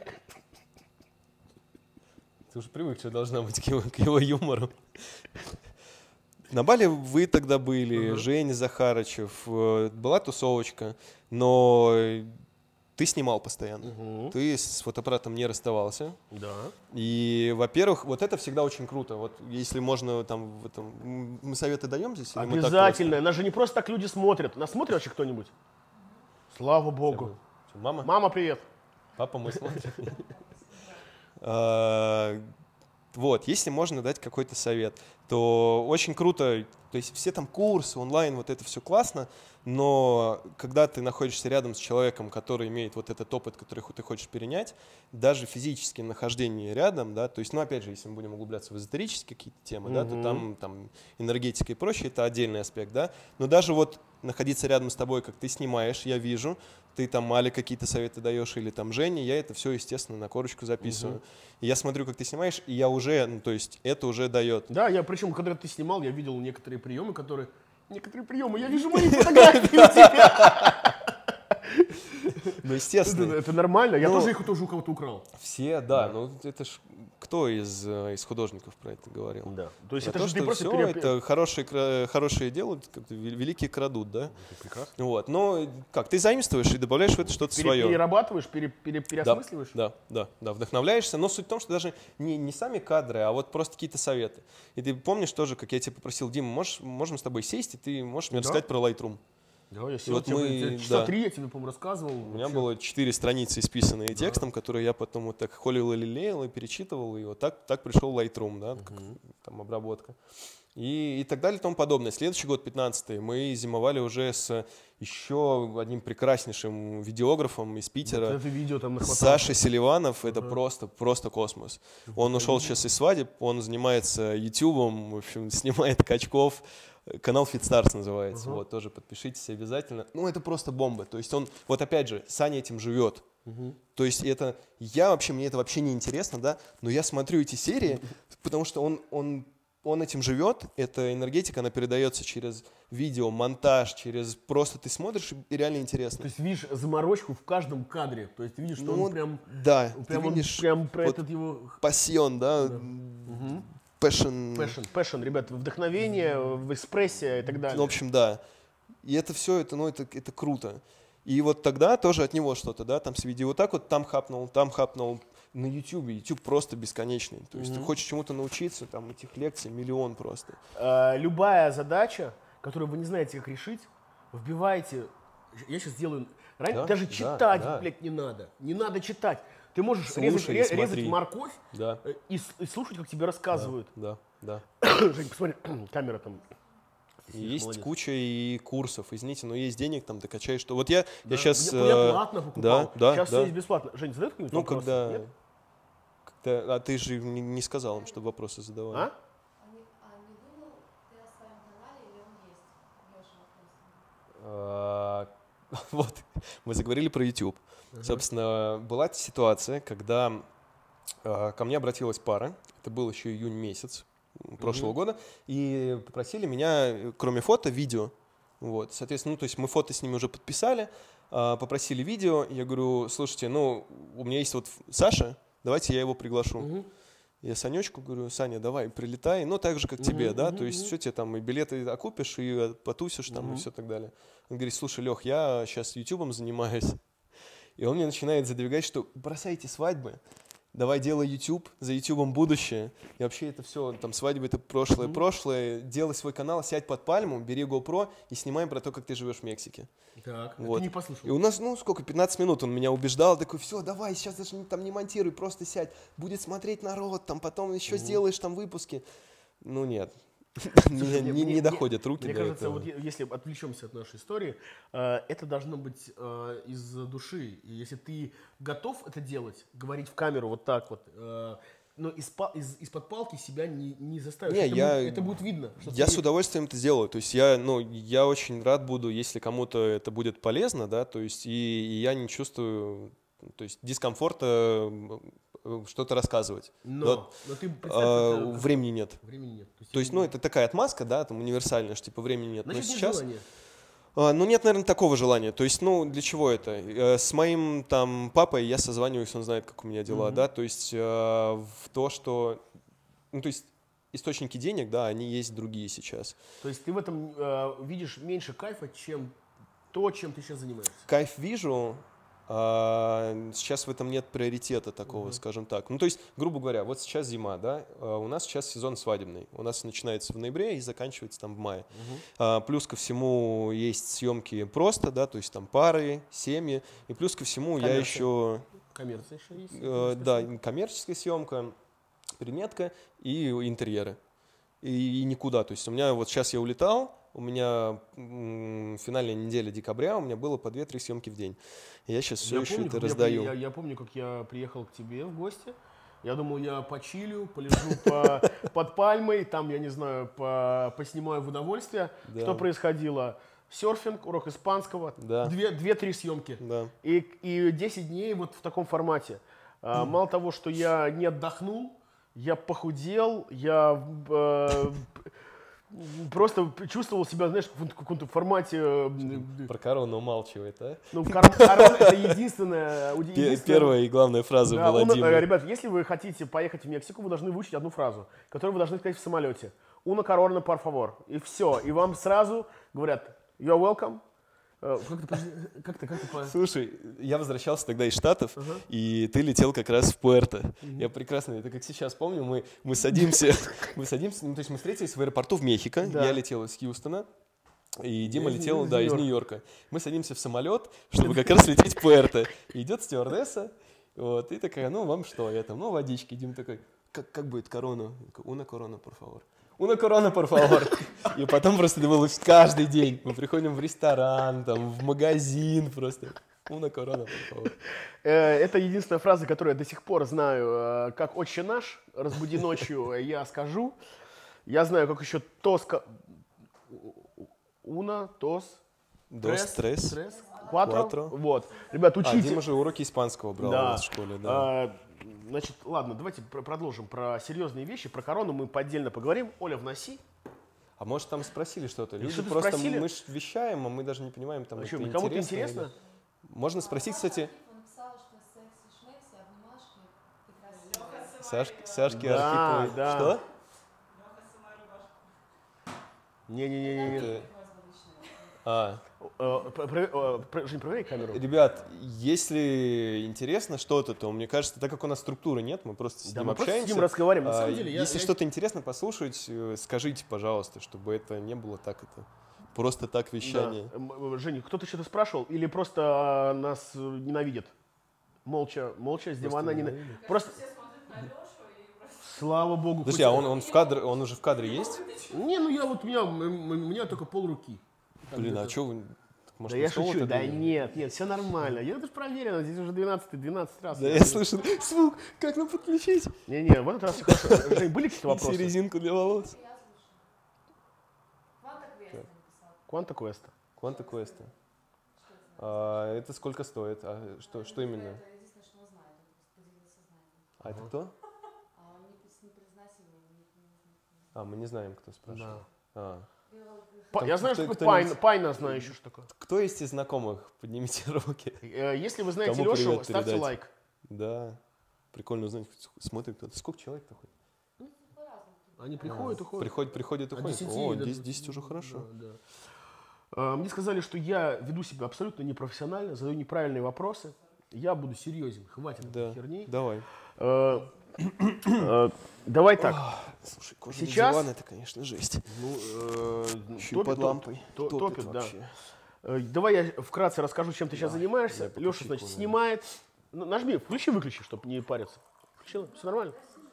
Ты уже привыкшая должна быть к его, к его юмору. На Бали вы тогда были, uh-huh. Женя Захарычев, была тусовочка, но ты снимал постоянно. Uh-huh. Ты с фотоаппаратом не расставался. Да. И, во-первых, вот это всегда очень круто. Вот если можно там в этом... Мы советы даем здесь? Или обязательно. Мы так нас же не просто так люди смотрят. Нас смотрит вообще кто-нибудь? Слава Богу. Что, мама? Мама, привет. Папа мой смотрит. Вот, если можно дать какой-то совет, то очень круто, то есть все там курсы, онлайн, вот это все классно, но когда ты находишься рядом с человеком, который имеет вот этот опыт, который ты хочешь перенять, даже физически нахождение рядом, да, то есть, ну, опять же, если мы будем углубляться в эзотерические какие-то темы, mm-hmm. да, то там, там энергетика и прочее, это отдельный аспект, да, но даже вот находиться рядом с тобой, как ты снимаешь, я вижу, ты там Мале какие-то советы даешь или там Жене, я это все, естественно, на корочку записываю. Uh-huh. И я смотрю, как ты снимаешь, и я уже, ну, то есть это уже дает. Да, я причем, когда ты снимал, я видел некоторые приемы, которые... Некоторые приемы, я вижу мои фотографии у тебя. Ну, естественно. Это нормально, я тоже их тоже у кого-то украл. Все, да, ну это ж кто из, из художников про это говорил? Да. То есть про это то, же что ты просто все пере... это хорошие, хорошие делают, как-то великие крадут, да? Это прекрасно. Вот, но как, ты заимствуешь и добавляешь в это что-то Пере, свое. Перерабатываешь, пере, пере, переосмысливаешь? Да, да, да, вдохновляешься, но суть в том, что даже не, не сами кадры, а вот просто какие-то советы. И ты помнишь тоже, как я тебя попросил, Дима, можешь, можем с тобой сесть, и ты можешь мне да? рассказать про Lightroom? Да, я сел, вот тебе, мы, часа да. три я тебе, по-моему, рассказывал. У меня было четыре страницы, исписанные да. текстом, которые я потом вот так холил и лелеял, и перечитывал, и вот так, так пришел Lightroom, да, uh-huh. как, там обработка. И, и так далее и тому подобное. Следующий год, пятнадцатый, мы зимовали уже с еще одним прекраснейшим видеографом из Питера. Вот это видео там Саша Селиванов, uh-huh. это просто, просто космос. Он uh-huh. ушел сейчас из свадеб, он занимается ютубом, в общем, снимает качков. Канал FitStars называется, uh-huh. вот, тоже подпишитесь обязательно. Ну, это просто бомба, то есть он, вот опять же, Саня этим живет. Uh-huh. То есть это, я вообще, мне это вообще не интересно, да, но я смотрю эти серии, uh-huh. потому что он, он, он этим живет, эта энергетика, она передается через видео, монтаж, через просто ты смотришь, и реально интересно. То есть видишь заморочку в каждом кадре, то есть видишь, что ну, он прям, да, прям, ты видишь, он прям про вот этот его... пассион, да, да. Uh-huh. Passion. Passion, passion, ребят, вдохновение, в экспрессия и так далее. В общем, да. И это все, это, ну, это, это круто. И вот тогда тоже от него что-то, да, там с видео вот так вот, там хапнул, там хапнул. На YouTube, YouTube просто бесконечный. То есть mm-hmm. ты хочешь чему-то научиться, там этих лекций миллион просто. А, любая задача, которую вы не знаете, как решить, вбивайте. Я сейчас сделаю... Да? Даже читать, да, да. блядь, не надо. Не надо читать. Ты можешь Слушай, резать, резать морковь да. и, и слушать, как тебе рассказывают. Да, да. да. Жень, посмотри, камера там. И есть молодец. Куча и курсов, извините, но есть денег, там, ты качаешь, что... Вот я, да. я сейчас... Я, я платно покупал, да, да, сейчас да. все есть бесплатно. Жень, задают какие-нибудь ну, вопросы? когда, Нет? когда... А ты же не, не сказал им, чтобы вопросы задавали. А? Вот, мы заговорили про YouTube. Uh-huh. Собственно, была ситуация, когда э, ко мне обратилась пара, это был еще июнь месяц прошлого uh-huh. года, и попросили меня, кроме фото, видео. Вот, соответственно, ну, то есть мы фото с ними уже подписали, э, попросили видео, я говорю, слушайте, ну, у меня есть вот Саша, давайте я его приглашу. Uh-huh. Я Санечку говорю, Саня, давай, прилетай, ну, так же, как uh-huh, тебе, да, uh-huh, то есть uh-huh. все тебе там и билеты окупишь, и потусишь там, uh-huh. и все так далее. Он говорит, слушай, Лех, я сейчас ютубом занимаюсь, и он мне начинает задвигать, что бросайте свадьбы, давай делай YouTube, за YouTube будущее. И вообще это все, там свадьба это прошлое, mm-hmm. прошлое. Делай свой канал, сядь под пальму, бери GoPro и снимай про то, как ты живешь в Мексике. Так, вот. Ты не послушал. И у нас, ну сколько, пятнадцать минут он меня убеждал, такой, все, давай, сейчас даже там не монтируй, просто сядь, будет смотреть народ, там потом еще mm-hmm. сделаешь там выпуски. Ну нет. Мне не, не доходят руки. Мне до кажется, этого. Вот если отвлечемся от нашей истории, э, это должно быть э, из души. И если ты готов это делать, говорить в камеру вот так вот, э, но из, из, из-под палки себя не, не заставишь. Не, это, я, будет, это будет видно. Что я ты... с удовольствием это сделаю. То есть я, ну, я очень рад буду, если кому-то это будет полезно, да, то есть и, и я не чувствую, то есть дискомфорта что-то рассказывать. Но, но, но ты а, это... времени нет. Времени нет. То есть, То есть ну, это такая отмазка, да, там универсальная, что типа времени нет. Значит, но сейчас... нет а, ну, нет, наверное, такого желания. То есть, ну, для чего это? С моим там папой я созваниваюсь, он знает, как у меня дела, mm-hmm. да, то есть э, в то, что, ну, то есть источники денег, да, они есть другие сейчас. То есть ты в этом э, видишь меньше кайфа, чем то, чем ты сейчас занимаешься? Кайф вижу. А, сейчас в этом нет приоритета такого, uh-huh. скажем так. Ну, то есть, грубо говоря, вот сейчас зима, да, а у нас сейчас сезон свадебный. У нас начинается в ноябре и заканчивается там в мае. Uh-huh. А, плюс ко всему есть съемки просто, да, то есть там пары, семьи. И плюс ко всему Коммерция. я еще... Коммерция еще есть? Э, да, коммерческая съемка, предметка и интерьеры. И, и никуда. То есть у меня вот сейчас я улетал, у меня м, финальная неделя декабря, у меня было по две-три съемки в день. И я сейчас все я еще помню, это я, раздаю. Я, я помню, как я приехал к тебе в гости. Я думал, я почилю, полежу по, под пальмой, там, я не знаю, по, поснимаю в удовольствие. Да. Что происходило? Серфинг, урок испанского, да. две-три съемки. Да. И, и десять дней вот в таком формате. А, мало того, что я не отдохнул, я похудел, я э, просто чувствовал себя, знаешь, в каком-то формате... Про корону умалчивает, а? Ну, корона — это единственная... единственная... Первая и главная фраза да, была Димы. Ребят, если вы хотите поехать в Мексику, вы должны выучить одну фразу, которую вы должны сказать в самолете. «Una corona, por favor». И все. И вам сразу говорят «You're welcome». Как-то, как-то, как-то... Слушай, я возвращался тогда из Штатов, uh-huh. и ты летел как раз в Пуэрто. Uh-huh. Я прекрасно, это как сейчас помню, мы, мы садимся, мы садимся, ну, то есть мы встретились в аэропорту в Мехико, да. я летел из Хьюстона, и Дима из, летел, из, да, из Нью-Йорка. Мы садимся в самолет, чтобы как раз лететь в Пуэрто. И идет стюардесса, вот, и такая, ну, вам что? Я там, ну, водички. Дима такой, как, как будет корона? «Una corona, por favor». «Una corona, por favor». И потом просто это было каждый день. Мы приходим в ресторан, там, в магазин просто. «Una corona, por favor». Это единственная фраза, которую я до сих пор знаю. Как «Отче наш», «Разбуди ночью», я скажу. Я знаю, как еще «Тос», «Una», «Тос», «Dos», «Tres», «Cuatro». Вот. Ребят, учите. А, Дима же уроки испанского брал да. у нас в школе, да. А, значит, ладно, давайте продолжим про серьезные вещи. Про корону мы отдельно поговорим. Оля, вноси. А может, там спросили что-то? Люди что-то просто, спросили? мы же вещаем, а мы даже не понимаем, там, а это что, интересно. Кому-то интересно? Или... Можно спросить, кстати... Саш... Сашки да, Архиповой. Да. Что? Не-не-не. Это... А. Жень, проверяй камеру. Ребят, если интересно что-то, то мне кажется, так как у нас структуры нет, мы просто с да, ним мы общаемся. Просто с ним разговариваем. На а, самом деле, если я, что-то я... интересно послушать, скажите, пожалуйста, чтобы это не было так это просто так вещание. Да. Женя, кто-то что-то спрашивал или просто нас ненавидят? Молча, молча с дивана ненавидят. Просто... Слава богу. Подожди, хоть... а он, он, в кадр, он уже в кадре есть? Не, ну я вот, у меня, у меня только полруки. Блин, а что вы... Может, да я шучу, да нет, нет, все нормально. Я это же проверено, здесь уже двенадцать, двенадцать раз. Да я, я слышу, звук, как нам подключить? Не-не, в этот раз все хорошо. Жень, были какие-то вопросы? Найти резинку для волос. Кванта Квеста. Кванта Квеста. А, это сколько стоит? А что, что именно? Это единственное, что он знает, он поделился знанием. А это кто? А он не произносимый. А, мы не знаем, кто спрашивает. Да. А. Там, я знаю, что такое Пайна, Пайна знаю еще, что такое. Кто есть из знакомых? Поднимите руки. Если вы знаете Кому Лешу, ставьте передать? Лайк. Да, прикольно узнать, смотрит кто-то. Сколько человек-то ходит? Они приходят, уходят. Приходят, приходят, уходят. О, десять уже хорошо. Да, да. Мне сказали, что я веду себя абсолютно непрофессионально, задаю неправильные вопросы. Я буду серьезен, хватит Да, этой херни. давай. Э, э, Давай так. Слушай, кожаный Сейчас- диван — это, конечно, жесть. Ну, э, Еще и топит под он, лампой. то- Топит топит, да. вообще. Э, Давай я вкратце расскажу, чем ты сейчас занимаешься. дай по Леша, ключику, значит, наверное. снимает. Ну, нажми, включи-выключи, чтобы не париться. Включила? Все нормально?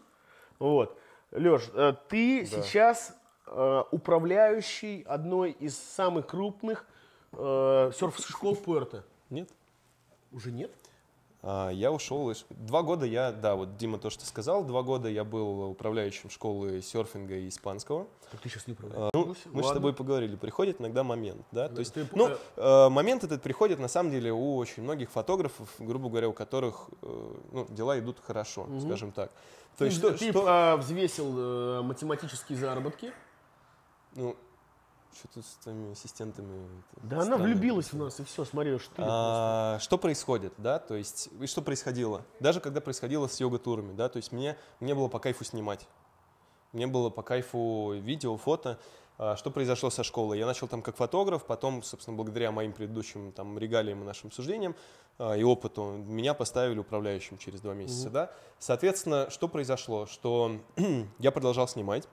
Вот. Леш, э, ты сейчас э, управляющий одной из самых крупных э, серф-школ Пуэрто. Нет? Уже нет? А, я ушел из... Два года я, да, вот Дима то, что сказал, два года я был управляющим школы серфинга и испанского. Так ты сейчас не управляешь. Ну, Ну, мы с ладно. тобой поговорили, приходит иногда момент, да, то есть, ты- ну, э, э, момент этот приходит, на самом деле, у очень многих фотографов, грубо говоря, у которых, э, ну, дела идут хорошо, скажем так. То Ты, есть, что, ты, что- а, взвесил э, математические заработки. ну, что-то с твоими ассистентами. это Да она странно. влюбилась в нас, и все, смотри, что ты. А, что происходит, да, то есть, и что происходило, даже когда происходило с йога-турами, да, то есть мне, мне было по кайфу снимать, мне было по кайфу видео, фото. А, что произошло со школой? Я начал там как фотограф, потом, собственно, благодаря моим предыдущим там регалиям и нашим суждениям а, и опыту, меня поставили управляющим через два месяца, да. Соответственно, что произошло? Что я продолжал снимать,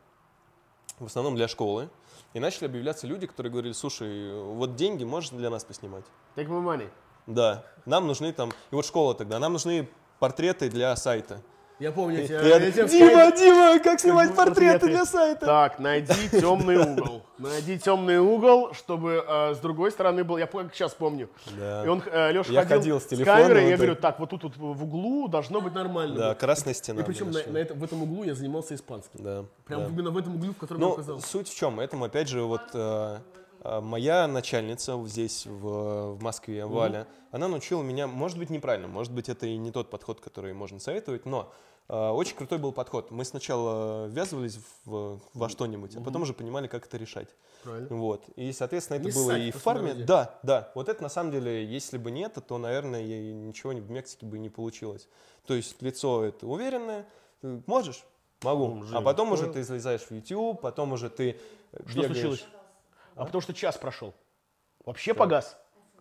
в основном для школы, и начали объявляться люди, которые говорили: слушай, вот деньги можешь для нас поснимать? Take my money. Да, нам нужны там, и вот школа тогда, нам нужны портреты для сайта. Я помню, я, Я- я тебе в Дима, скайпе- Дима, как снимать портреты. портреты для сайта? Так, найди темный угол. Найди темный угол, чтобы э, с другой стороны был. Я помню, как сейчас помню. Да. И он, э, Леша Я ходил, ходил с с телефоном, камерой, и я вот говорю, так. так, вот тут вот в углу должно быть нормально. Да, будет. красная стена. И причем была, на, что- на этом, в этом углу я занимался испанским. Да, Прям да. именно в этом углу, в котором я Ну, указал. суть в чем? Этому, опять же, вот э, э, моя начальница вот здесь, в, в Москве, Валя, она научила меня, может быть, неправильно, может быть, это и не тот подход, который можно советовать, но э, очень крутой был подход. Мы сначала ввязывались в, во что-нибудь, а потом уже понимали, как это решать. Правильно. Вот. И, соответственно, это Не было ссать и в в фарме. простонародье. Да, да. Вот это, на самом деле, если бы не это, то, наверное, и ничего в Мексике бы не получилось. То есть лицо это уверенное. Ты можешь? Могу. Ну, Жень, а потом уже понял. ты залезаешь в YouTube, потом уже ты Что бегаешь. случилось? А потому что час прошел. Вообще погас.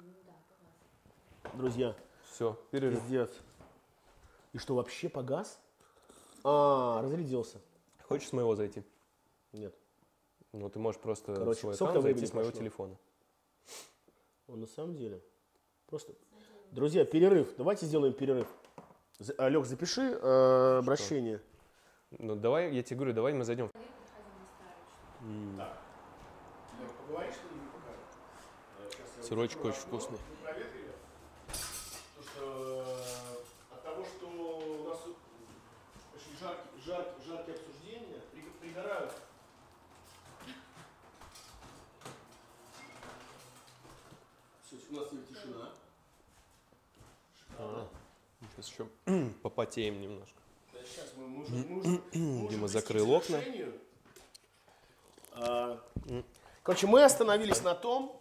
Друзья, Все, перерыв. пиздец. И что, вообще погас? А, разрядился. Хочешь с моего зайти? Нет. Ну, ты можешь просто Короче, в свой сколько аккаунт зайти времени с моего прошло? телефона. Он на самом деле. Просто. Друзья, перерыв. Давайте сделаем перерыв. За- Олег, запиши э, обращение. Ну, давай, я тебе говорю, давай мы зайдем. Поговоришь, что ли, пока? Сырочек очень вкусный. Потому что от того, что у нас очень жаркие, жаркие, жаркие обсуждения, при- пригорают. Все, у нас теперь тишина. Сейчас еще попотеем немножко. Да, сейчас мы можем, мы можем- можем Дима прийти закрыл к окна. завершению. А, Короче, мы остановились на том,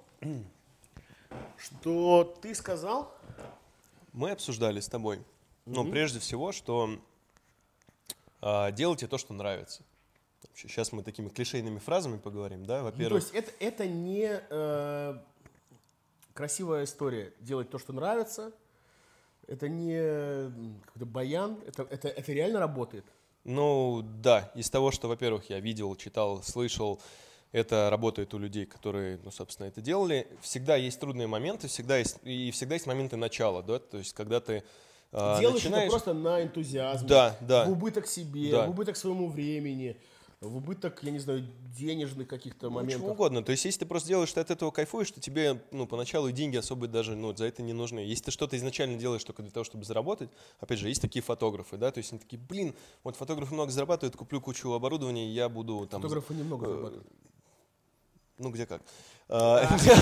что ты сказал. Мы обсуждали с тобой, ну, прежде всего, что а, делайте то, что нравится. Сейчас мы такими клишейными фразами поговорим, да, Ну, то во-первых. есть это, это не э, красивая история. Делать то, что нравится. Это не м, какой-то баян. Это, это, это реально работает. Ну, да, из того, что, во-первых, я видел, читал, слышал, это работает у людей, которые, ну, собственно, это делали. Всегда есть трудные моменты, всегда есть, и всегда есть моменты начала, да, то есть когда ты а, Делаешь начинаешь... это просто на энтузиазме. Да, да. В убыток себе, Да. в убыток своему времени, в убыток, я не знаю, денежных каких-то Ну, чего моментов. угодно. То есть, если ты просто делаешь, ты от этого кайфуешь, то тебе, ну, поначалу и деньги особо даже, ну, за это не нужны. Если ты что-то изначально делаешь только для того, чтобы заработать, опять же, есть такие фотографы, да, то есть они такие, блин, вот фотографы много зарабатывают, куплю кучу оборудования, и я буду там... Фотографы немного э, зарабатывают. Ну, где как. А,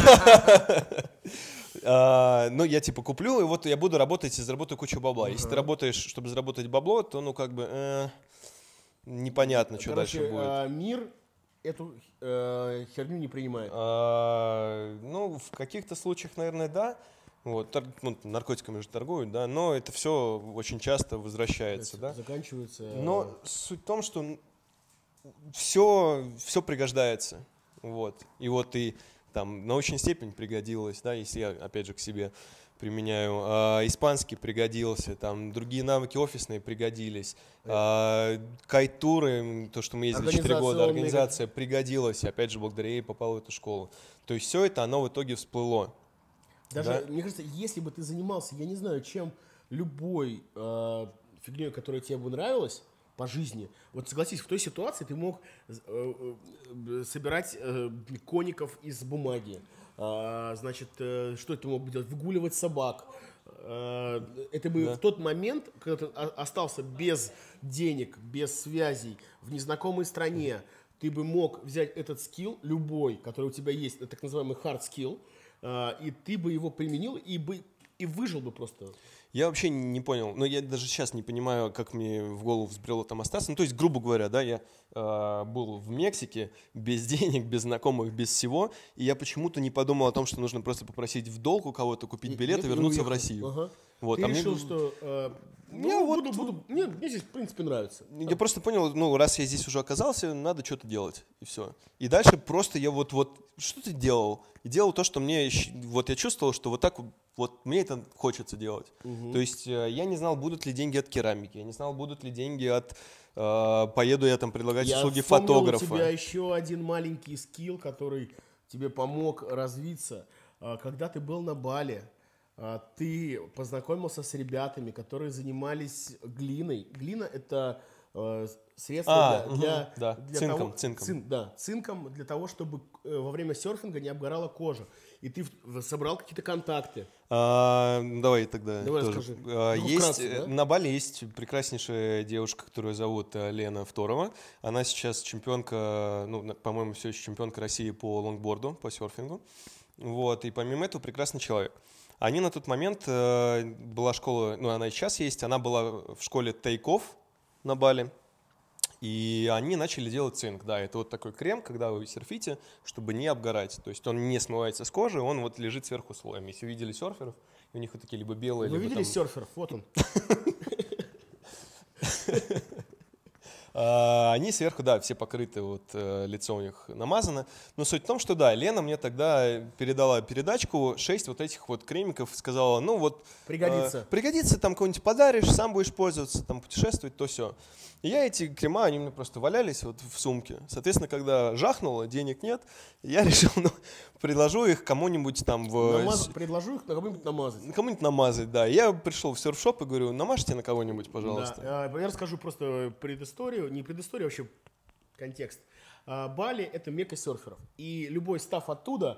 а, Ну, я типа куплю, и вот я буду работать и заработаю кучу бабла. Если ты работаешь, чтобы заработать бабло, то, ну, как бы, э, непонятно, что Короче, дальше будет. а, мир эту э, херню не принимает. А, Ну, в каких-то случаях, наверное, да. Вот, тор- ну, наркотиками же торгуют, да, но это все очень часто возвращается, да. Заканчивается. э, Но суть в том, что все, все пригождается. Вот. И вот и там научная степень пригодилась, да, если я, опять же, к себе применяю. А, испанский пригодился, там другие навыки офисные пригодились. А, кайт-туры, то, что мы ездили четыре года, Организационные организация пригодилась, и опять же благодаря ей попал в эту школу. То есть все это, оно в итоге всплыло. Даже, Да. мне кажется, если бы ты занимался, я не знаю, чем, любой э, фигней, которая тебе бы нравилась по жизни, вот согласись, в той ситуации ты мог э, э, собирать э, коников из бумаги, э, значит, э, что ты мог бы делать? Выгуливать собак. Э, это бы Да. в тот момент, когда ты о- остался без денег, без связей, в незнакомой стране, ты бы мог взять этот скилл, любой, который у тебя есть, это так называемый hard skill, а, и ты бы его применил и бы и выжил бы просто. Я вообще не понял, но я даже сейчас не понимаю, как мне в голову взбрело там остаться. Ну, то есть, грубо говоря, да, я э, был в Мексике без денег, без знакомых, без всего, и я почему-то не подумал о том, что нужно просто попросить в долг у кого-то, купить Нет, билет и нет, вернуться в уехал. Россию. Ага. Вот, Ты а мне решил, был- что э, ну, Я вот- буду, буду, мне, мне здесь, в принципе, нравится. Я просто понял, ну, раз я здесь уже оказался, надо что-то делать, и все. И дальше просто я вот, вот, что ты делал? И делал то, что мне, щ- вот я чувствовал, что вот так вот, вот мне это хочется делать. Мгм. То есть э, я не знал, будут ли деньги от керамики, я не знал, будут ли деньги от, э, поеду я там предлагать Я услуги вспомнил фотографа. у тебя еще один маленький скилл, который тебе помог развиться. А, Когда ты был на Бали, а, ты познакомился с ребятами, которые занимались глиной. Глина — это э, средство А, для, мгм, для, да, для цинком, того, цинком. цин- да, цинком для того, чтобы э, во время серфинга не обгорала кожа. И ты в- в- собрал какие-то контакты. А, давай тогда Давай тоже. расскажи. А, Ну, есть, вкратце, э, да? на Бали есть прекраснейшая девушка, которую зовут э, Лена Второва. Она сейчас чемпионка, ну, на- по-моему, все еще чемпионка России по лонгборду, по серфингу. Вот, и помимо этого прекрасный человек. Они на тот момент, э, была школа, ну, она и сейчас есть, она была в школе Take-Off на Бали. И они начали делать цинк, да, это вот такой крем, когда вы серфите, чтобы не обгорать. То есть он не смывается с кожи, он вот лежит сверху слоем. Если видели серферов, у них вот такие либо белые, Вы либо видели там- серферов? Вот он. А, Они сверху, да, все покрыты, вот э, лицо у них намазано. Но суть в том, что да, Лена мне тогда передала передачку, шесть вот этих вот кремиков, сказала, ну вот... Пригодится. э, пригодится, там кого-нибудь подаришь, сам будешь пользоваться, там путешествовать, то все. И я эти крема, они у меня просто валялись вот в сумке. Соответственно, когда жахнуло, денег нет, я решил, ну, предложу их кому-нибудь там в... Намаз- Предложу их на кого-нибудь намазать. Кому-нибудь намазать, да. Я пришел в серф-шоп и говорю, намажьте на кого-нибудь, пожалуйста. Да, а, я расскажу просто предысторию, не предысторию, а вообще контекст. А, Бали — это мекка серферов, и любой став оттуда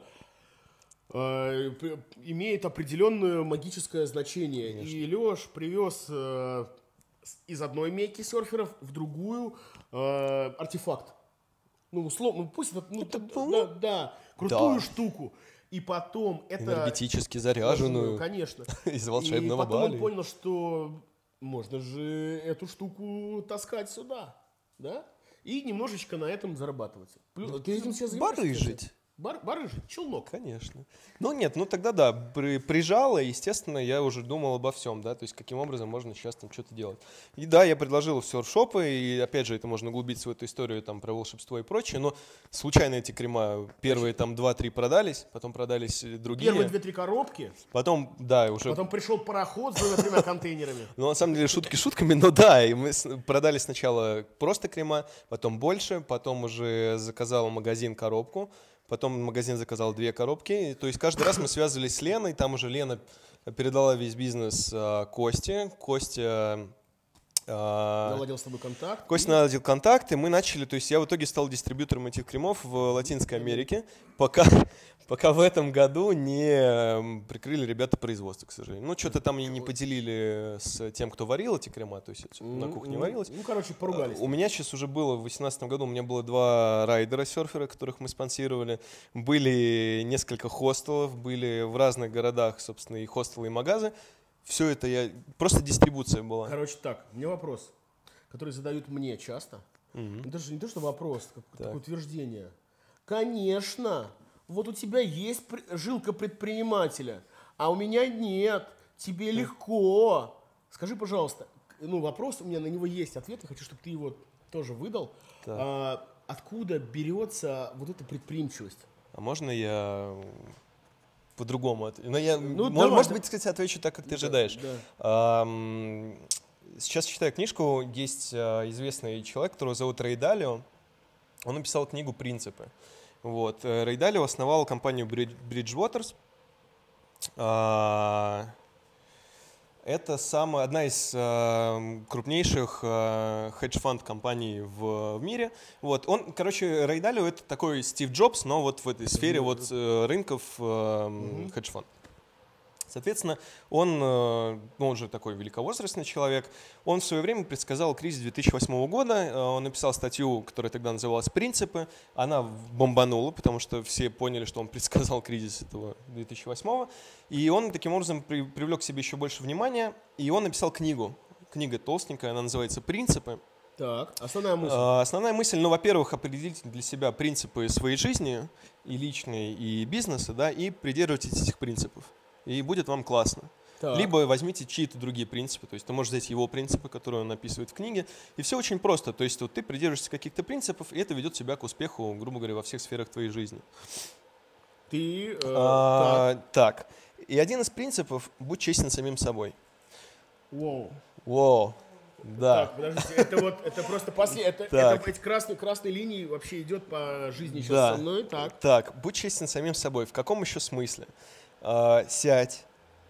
э, п- имеет определенное магическое значение. И Леш привез э, с- из одной мекки серферов в другую э, артефакт. Ну, условно, ну, пусть это, ну, Это да, был- да, да, крутую Да. штуку. И потом это... Энергетически заряженную Конечно. из И волшебного потом Бали. он понял, что можно же эту штуку таскать сюда, да? И немножечко на этом зарабатывать. Плю- Ты этим сейчас занимаешься? Барыжить. Бар, барыжить, челнок. Конечно. Ну нет, ну тогда да, при, прижало, естественно, я уже думал обо всем, да, то есть каким образом можно сейчас там что-то делать. И да, я предложил серф-шопы, и опять же, это можно углубиться в эту историю там про волшебство и прочее, но случайно эти крема, первые там два-три продались, потом продались другие, Первые две-три коробки, потом, да, уже... потом пришел пароход с двумя-тремя контейнерами. Ну, на самом деле, шутки шутками, но да, и мы с- продали сначала просто крема, потом больше, потом уже заказал магазин коробку, потом магазин заказал две коробки, и, то есть каждый раз мы связывались с Леной, там уже Лена передала весь бизнес а, Косте, Костя... а, Наладил с тобой контакт. Костя наладил контакты, мы начали, то есть я в итоге стал дистрибьютором этих кремов в Латинской Америке, пока, пока в этом году не м, прикрыли ребята производство, к сожалению. Ну, что-то там и не поделили с тем, кто варил эти крема, то есть это М, на кухне м, варилось. Ну, короче, поругались. У меня сейчас уже было, в две тысячи восемнадцатом году у меня было два райдера серфера, которых мы спонсировали. Были несколько хостелов, были в разных городах, собственно, и хостелы, и магазы. Все это я... Просто дистрибуция была. Короче, так, у меня вопрос, который задают мне часто. Мгм. Это же не то, что вопрос, как Так. такое утверждение. Конечно, вот у тебя есть пр- жилка предпринимателя, а у меня нет. Тебе легко. Скажи, пожалуйста, к- ну вопрос, у меня на него есть ответ, я хочу, чтобы ты его тоже выдал. Так. А, откуда берется вот эта предприимчивость? А можно я по-другому. Но я, Ну, мож- давай, может да. быть, кстати, отвечу так, как ты Да, ожидаешь. да. Ам, Сейчас читаю книжку, есть а, известный человек, которого зовут Рэй Далио. Он написал книгу «Принципы». Вот. э, Рэй Далио основал компанию Бридж- Bridgewater. А, Это самая, одна из э, крупнейших э, хедж-фанд компаний в, в мире. Вот. Он, короче, Рэй Далио — это такой Стив Джобс, но вот в этой сфере вот, э, рынков э, Мгм. хедж-фонд. Соответственно, он, э, ну, он же такой великовозрастный человек, он в свое время предсказал кризис две тысячи восьмого года, э, он написал статью, которая тогда называлась «Принципы», она бомбанула, потому что все поняли, что он предсказал кризис этого две тысячи восьмого, и он таким образом при- привлек к себе еще больше внимания, и он написал книгу. Книга толстенькая, она называется «Принципы». Так, основная мысль. Э, Основная мысль, ну, во-первых, определить для себя принципы своей жизни, и личной, и бизнеса, да, и придерживайтесь этих принципов. И будет вам классно. Так. Либо возьмите чьи-то другие принципы, то есть ты можешь взять его принципы, которые он описывает в книге, и все очень просто, то есть вот ты придерживаешься каких-то принципов, и это ведет тебя к успеху, грубо говоря, во всех сферах твоей жизни. Ты... э, А, Так, и один из принципов — будь честен с самим собой. так. Воу. Воу, да. Так, подождите, это вот, это просто после, это, Так. это эти красные, красные линии вообще идет по жизни сейчас Да. со мной, так. Так, будь честен с самим собой. В каком еще смысле? А, сядь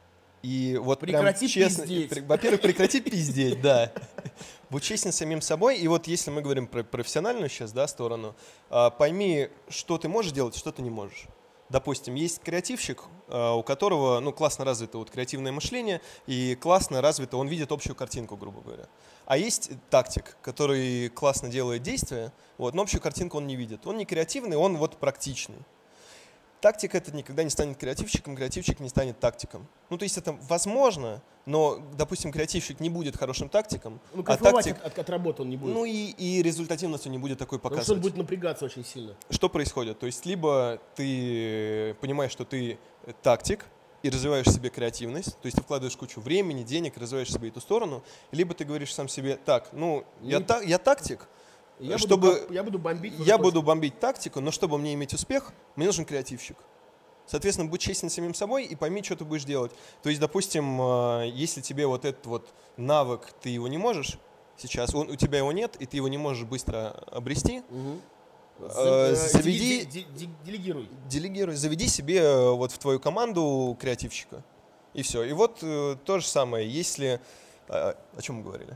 и вот Прекрати прям честно... пиздеть. пр- Во-первых, прекрати пиздеть, да. Будь честен с самим собой. И вот если мы говорим про профессиональную сейчас, да, сторону, а, пойми, что ты можешь делать, что ты не можешь. Допустим, есть креативщик, а, у которого, ну, классно развито вот креативное мышление, и классно развито, он видит общую картинку, грубо говоря. А есть тактик, который классно делает действия, вот, но общую картинку он не видит. Он не креативный, он вот практичный. Тактик этот никогда не станет креативщиком, креативщик не станет тактиком. Ну, то есть это возможно, но, допустим, креативщик не будет хорошим тактиком, Ну, а кайфовать тактик, от, от, от работы он не будет. ну и, и результативностью не будет такой потому что он показывать. будет напрягаться очень сильно. Что происходит? То есть либо ты понимаешь, что ты тактик и развиваешь в себе креативность, то есть ты вкладываешь кучу времени, денег, развиваешь в себе эту сторону, либо ты говоришь сам себе: так, ну, я, Не- та- я тактик, Я, чтобы- буду, как- я буду бомбить. в я эту буду бомбить тактику, но чтобы мне иметь успех, мне нужен креативщик. Соответственно, будь честен с самим собой и пойми, что ты будешь делать. То есть, допустим, э, если тебе вот этот вот навык, ты его не можешь сейчас, он, у тебя его нет, и ты его не можешь быстро обрести, Мгм. Э, Э, заведи- де- де- де- Делегируй. делегируй, заведи себе э, вот в твою команду креативщика. И все. И вот э, то же самое, если... э, о чем мы говорили?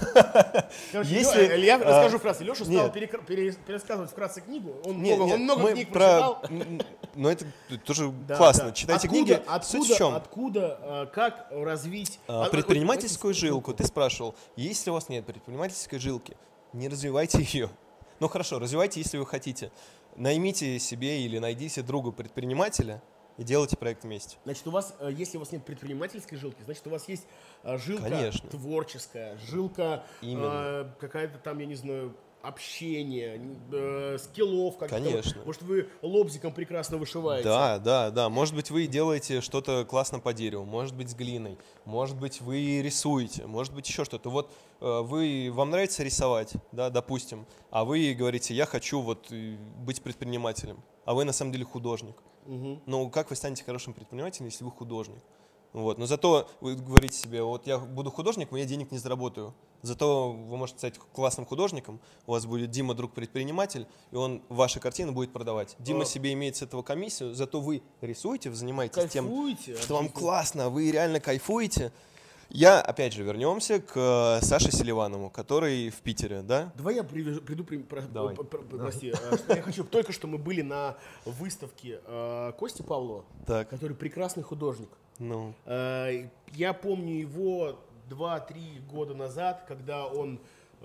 Короче, Если, Лё- я а, расскажу вкратце. Леша стал нет. перекр- пере- пересказывать вкратце книгу. Он Нет, много, нет, он много мы книг про- прочитал. м, Но это тоже Да, классно. да. Читайте откуда, книги. Откуда, Суть в чем? Откуда, э, как развить А, а, предпринимательскую ой, жилку. Ты спрашивал, если у вас нет предпринимательской жилки, не развивайте ее. Ну хорошо, развивайте, если вы хотите. Наймите себе или найдите друга предпринимателя и делайте проект вместе. Значит, у вас, э, если у вас нет предпринимательской жилки, значит, у вас есть э, жилка Конечно. творческая, жилка Именно. э, какая-то там, я не знаю, общение, э, скиллов каких-то. Конечно. Может, вы лобзиком прекрасно вышиваете. Да, да, да. Может быть, вы делаете что-то классно по дереву, может быть, с глиной, может быть, вы рисуете, может быть, еще что-то. Вот э, вы, вам нравится рисовать, да, допустим, а вы говорите: я хочу вот э, быть предпринимателем, а вы на самом деле художник. Мгм. Ну, как вы станете хорошим предпринимателем, если вы художник? Вот. Но зато вы говорите себе: вот я буду художником, я денег не заработаю. Зато вы можете стать классным художником, у вас будет Дима, друг предприниматель, и он ваши картины будет продавать. Дима А. себе имеет с этого комиссию, зато вы рисуете, вы занимаетесь тем, Кайфуете от что вам жизни. классно, вы реально кайфуете. Я, опять же, вернемся к э, Саше Селиванову, который в Питере, да? Давай я привяжу- приду, при- про- Давай. про- про- прости, э, что я хочу, только что мы были на выставке э, Кости Павлова, Так, который прекрасный художник. ну, Э, Я помню его два-три года назад, когда он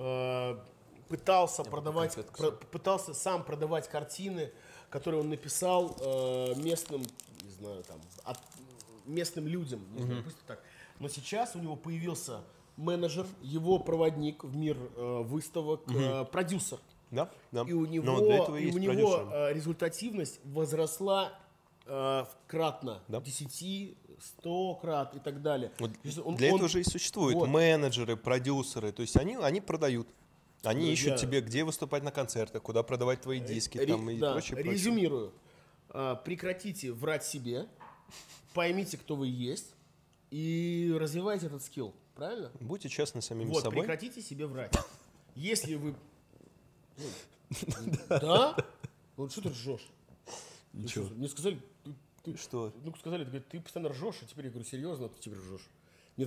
э, пытался продавать, конфетку про- пытался сам продавать картины, которые он написал э, местным, не знаю, там, от- местным людям, не знаю, пусть так. Но сейчас у него появился менеджер, его проводник в мир э, выставок, э, продюсер. да, да. И у него, Но для этого и есть у него продюсеры. э, результативность возросла э, кратно, Да. десять, сто крат и так далее. Вот То есть он- для он- этого же и существуют вот. менеджеры, продюсеры. То есть они, они продают. Они Друзья, ищут тебе, где выступать на концертах, куда продавать твои диски Ре- там, и да, прочее, прочее. резюмирую. А, прекратите врать себе. поймите, кто вы есть, и развивайте этот скилл. Правильно? Будьте честны с самими вот, собой. прекратите себе врать. Если вы... Ну, да? Ну, что ты ржешь? Ничего. Мне сказали... Ты, ты, Что? Ну, сказали, ты, ты постоянно ржешь, а теперь я говорю, серьезно, ты теперь ржешь. Нет,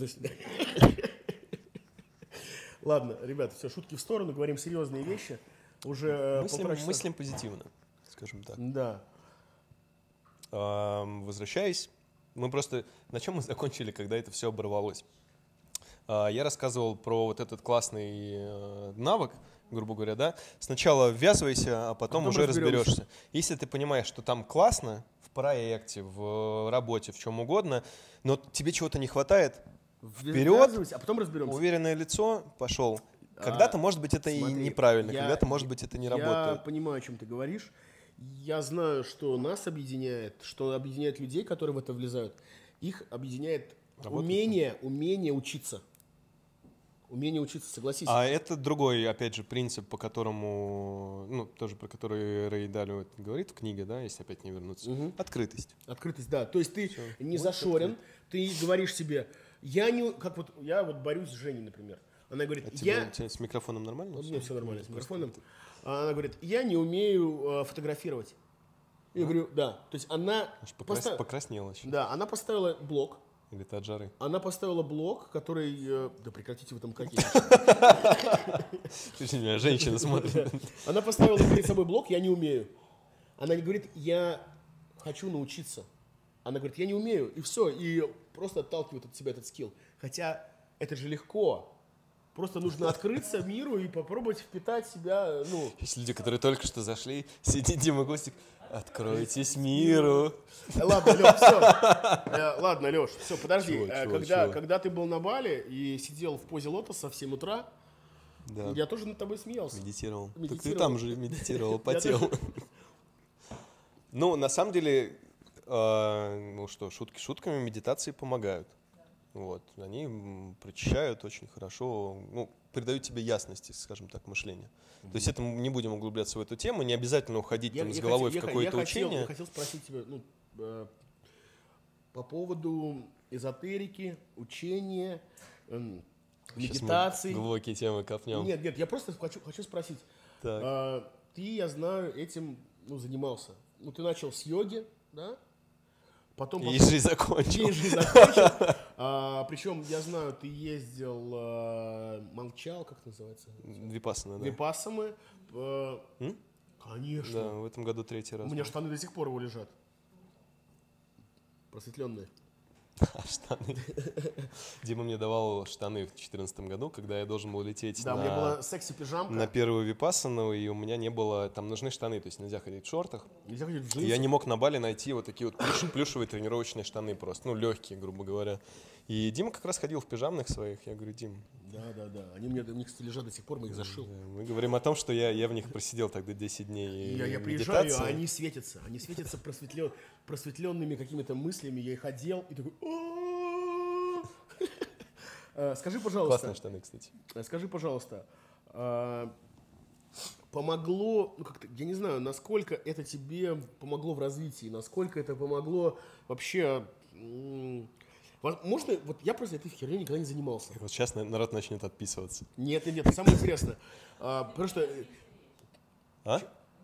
ладно, ребята, все, шутки в сторону, говорим серьезные вещи. Уже мыслим, мыслим позитивно, скажем так. Да. А, возвращаясь, мы просто... На чем мы закончили, когда это все оборвалось? А, я рассказывал про вот этот классный э, навык, грубо говоря, да? Сначала ввязывайся, а потом, а потом уже разберемся. разберешься. Если ты понимаешь, что там классно, в проекте, в работе, в чем угодно, но тебе чего-то не хватает, вперед, а потом разберемся. Уверенное лицо, пошел. Когда-то, а, может быть, это смотри, и неправильно, я, когда-то, может быть, это не я работает. Я понимаю, о чем ты говоришь. Я знаю, что нас объединяет, что объединяет людей, которые в это влезают. Их объединяет Работает. умение, умение учиться. Умение учиться, согласись. А это другой, опять же, принцип, по которому, ну, тоже про который Рэй Далио говорит в книге, да, если опять не вернуться. Угу. Открытость. Открытость, да. То есть ты Все. не вот зашорен, открыт. ты говоришь себе, я не, как вот, я вот борюсь с Женей, например. Она говорит, а я... Тебе, с микрофоном нормально? У меня все нормально с микрофоном. Она говорит, я не умею э, фотографировать. Я а? говорю, да. То есть она... Аж покрас... постав... покраснела еще. Да, она поставила блок. Или это от жары? Она поставила блок, который... Э, да прекратите вы там какие. Женщина смотрит. Она поставила перед собой блок, я не умею. Она не говорит, я хочу научиться. Она говорит, я не умею. И все. И просто отталкивает от себя этот скилл. Хотя это же легко. Просто нужно открыться миру и попробовать впитать себя, ну... Есть люди, которые только что зашли, сидит Дима Гостик, откройтесь миру. Ладно, Леш, все. Ладно, Леш, все, подожди. Чего, чего, когда, чего? когда ты был на Бали и сидел в позе лотоса в семь утра, да. я тоже над тобой смеялся. Медитировал. Медитировал. Так ты там же медитировал, потел. Ну, на самом деле, ну что, шутки шутками, медитации помогают. Вот. Они прочищают очень хорошо, ну, придают тебе ясности, скажем так, мышления. Mm-hmm. То есть это мы не будем углубляться в эту тему, не обязательно уходить я, там, с я головой хотел, в какое-то я учение. Хотел, я хотел спросить тебя ну, э, по поводу эзотерики, учения, э, медитации. Глубокие темы копнем. Нет, нет, я просто хочу, хочу спросить. Э, ты, я знаю, этим ну, занимался. Ну, ты начал с йоги, да? Потом, и жизнь закончил. И жизнь закончил. А, причем, я знаю, ты ездил, а, молчал, как это называется? Випассана, да. Випассаны. А, конечно. Да, в этом году третий раз. У меня штаны до сих пор его лежат. Просветленные. Штаны. Дима мне давал штаны в две тысячи четырнадцатом году, когда я должен был лететь да, на, у меня была секси-пижамка. на первую випассану, и у меня не было, там нужны штаны, то есть нельзя ходить в шортах. Нельзя ходить в джинсах. Я не мог на Бали найти вот такие вот плюш, плюшевые тренировочные штаны просто, ну легкие, грубо говоря. И Дима как раз ходил в пижамных своих, я говорю, Дим. Да, да, да, они у меня, у них, кстати, лежат до сих пор, мы их зашил. Мы говорим о том, что я, я в них просидел тогда десять дней. Я, я приезжаю, а они светятся, они светятся просветлен, просветленными какими-то мыслями, я их одел и такой... Скажи, пожалуйста. Классные штаны, кстати. Скажи, пожалуйста, помогло, ну как-то, я не знаю, насколько это тебе помогло в развитии, насколько это помогло вообще, можно, вот я просто этой херней никогда не занимался. Вот сейчас народ начнет отписываться. Нет, нет, нет, самое интересное, потому что... А?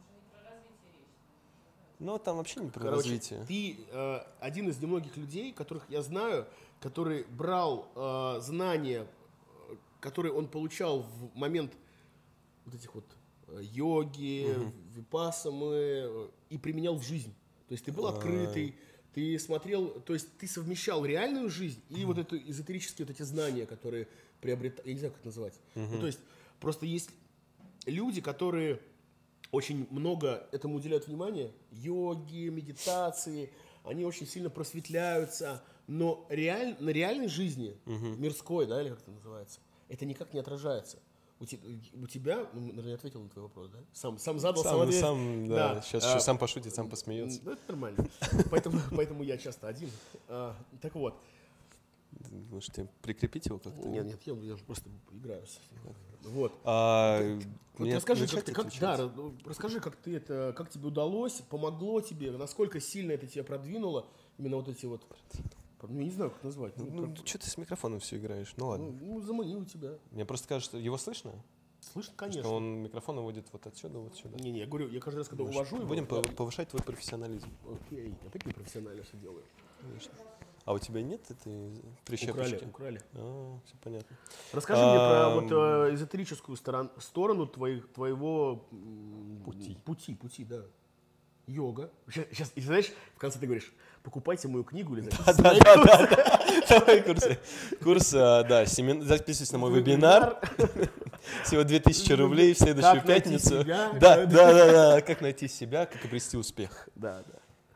Ну, там вообще не про Короче, развитие. Ты э, один из немногих людей, которых я знаю, который брал э, знания, которые он получал в момент вот этих вот э, йоги, угу. випассаны, э, и применял в жизнь. То есть ты был открытый, ты смотрел, то есть ты совмещал реальную жизнь и вот это эзотерические вот эти знания, которые приобретал, я не знаю, как это назвать. Угу. Ну, то есть просто есть люди, которые очень много этому уделяют внимания, йоги, медитации, они очень сильно просветляются, но реаль, на реальной жизни, uh-huh. мирской, да, или как это называется, это никак не отражается. У, те, у тебя, ну, наверное, я ответил на твой вопрос, да? Сам, сам задал, сам, сам ответил. Сам, да, да. Сейчас а, еще сам пошутит, сам посмеется. Ну, это нормально, поэтому, поэтому я часто один. А, так вот. Может, прикрепить его как-то? Нет, нет, я, я просто играю. Вот. А, Вот мне расскажи, начать как ты, как, отвечать? да, ра- расскажи, как ты это, как тебе удалось, помогло тебе, насколько сильно это тебя продвинуло, именно вот эти вот, ну, я не знаю, как назвать. Ну, Ну, как- что ты с микрофоном все играешь? Ну ладно. ну, ну, заманил тебя. Мне просто кажется, его слышно? Слышно, Что конечно. он микрофон уводит вот отсюда, вот сюда. Не-не, я говорю, я каждый раз, когда Маш, увожу его... Будем да, пов- повышать твой профессионализм. окей, опять непрофессионально все делаю. Конечно. А у тебя нет этой Украли, прищепочки? украли. А, все понятно. Расскажи мне про Ам. вот э, эзотерическую сторон- сторону твоих, твоего м, Пути. пути, пути, да. Йога. Сейчас, знаешь, в конце ты говоришь, покупайте мою книгу или записывайте. Давай курсы. Курс, а, да, семин- записывайтесь на мой вебинар. Всего две тысячи рублей в следующую Как найти пятницу. себя. Да, да, да, да. Как найти себя, как обрести успех. Да, да.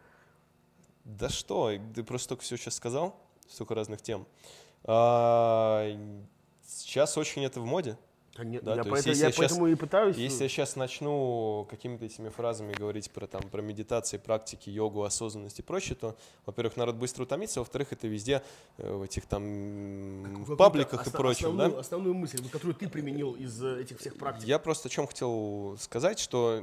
Да что, ты просто только все сейчас сказал, столько разных тем. А, Сейчас очень это в моде. Да нет, Да, я то поэтому, есть, я если я поэтому и пытаюсь. Если я сейчас начну какими-то этими фразами говорить про, там, про медитации, практики, йогу, осознанность и прочее, то, во-первых, народ быстро утомится, во-вторых, это везде э, в этих там м, какую-то пабликах и осно- прочем. Основную, Да? основную мысль, вот, которую ты применил из э, этих всех практик. Я просто о чем хотел сказать, что...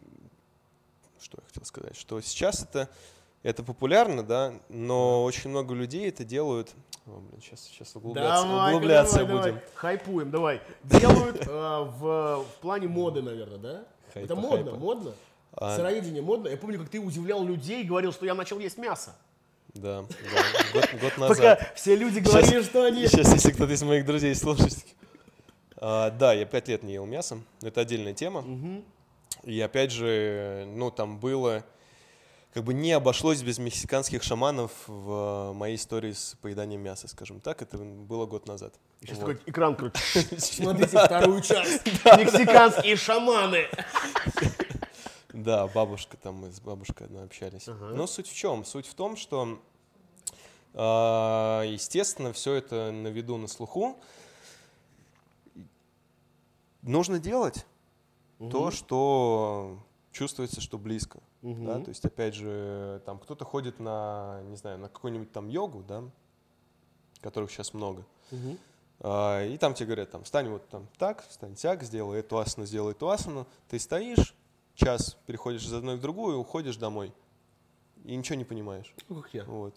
Что я хотел сказать? Что сейчас это, это популярно, да, но очень много людей это делают... О, блин, сейчас, сейчас углубляться, Давай, углубляться давай, будем. давай. Хайпуем, давай. Делают э, в, в плане моды, наверное, да? Хайпа, Это модно, хайпа. модно. А, Сыроедение модно. Я помню, как ты удивлял людей и говорил, что я начал есть мясо. да, да, год, год Пока назад. все люди говорили, что они... Сейчас, если кто-то из моих друзей слушает. А, да, я пять лет не ел мясо. Это отдельная тема. Мгм. И опять же, ну, там было... Как бы не обошлось без мексиканских шаманов в моей истории с поеданием мяса, скажем так. Это было год назад. Сейчас Вот. такой экран крутит. Смотрите вторую часть. Мексиканские шаманы. Да, бабушка там, мы с бабушкой одной общались. Ага. Но суть в чем? Суть в том, что, а, естественно, все это на виду, на слуху. Нужно делать то, Мгм. что чувствуется, что близко. Мгм. Да? То есть, опять же, там кто-то ходит на, не знаю, на какую-нибудь там йогу, да, которых сейчас много. Мгм. А, и там тебе говорят, там, встань вот там так, встань так, сделай эту асану, сделай эту асану. Ты стоишь, час переходишь из одной в другую, уходишь домой. И ничего не понимаешь. Ну, как я. Вот.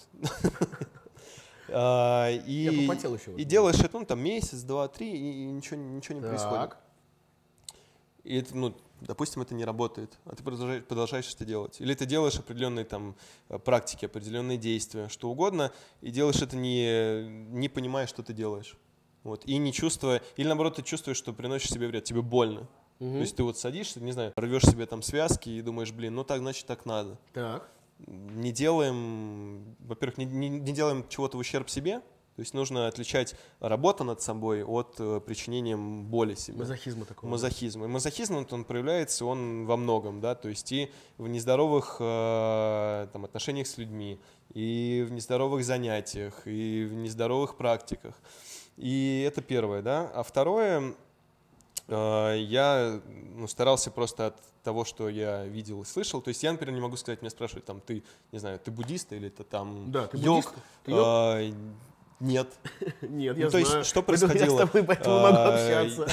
А, Я И попотел еще. и делаешь это, ну, там, месяц, два, три, и и ничего ничего не происходит. Так. И это, ну, допустим, это не работает, а ты продолжаешь, продолжаешь это делать. Или ты делаешь определенные там э, практики, определенные действия, что угодно, и делаешь это не, не понимая, что ты делаешь. Вот. И не чувствуя, или наоборот, ты чувствуешь, что приносишь себе вред, тебе больно. Мгм. То есть ты вот садишься, не знаю, рвешь себе там связки и думаешь, блин, ну так, значит, так надо. Так. Не делаем, во-первых, не, не- не делаем чего-то в ущерб себе. То есть нужно отличать работу над собой от э, причинения боли себе. Мазохизма такого. Мазохизм. И мазохизм, вот он проявляется, он во многом, да, то есть и в нездоровых э, там, отношениях с людьми, и в нездоровых занятиях, и в нездоровых практиках. И это первое, да. А второе, э, я ну, старался просто от того, что я видел и слышал. То есть я, например, не могу сказать, меня спрашивают, там, ты, не знаю, ты буддист или ты там Да, ты йог? буддист? Ты йог? А, Нет. Нет, Ну, я то есть, знаю. что Поэтому происходило? Я с тобой поэтому могу А, общаться.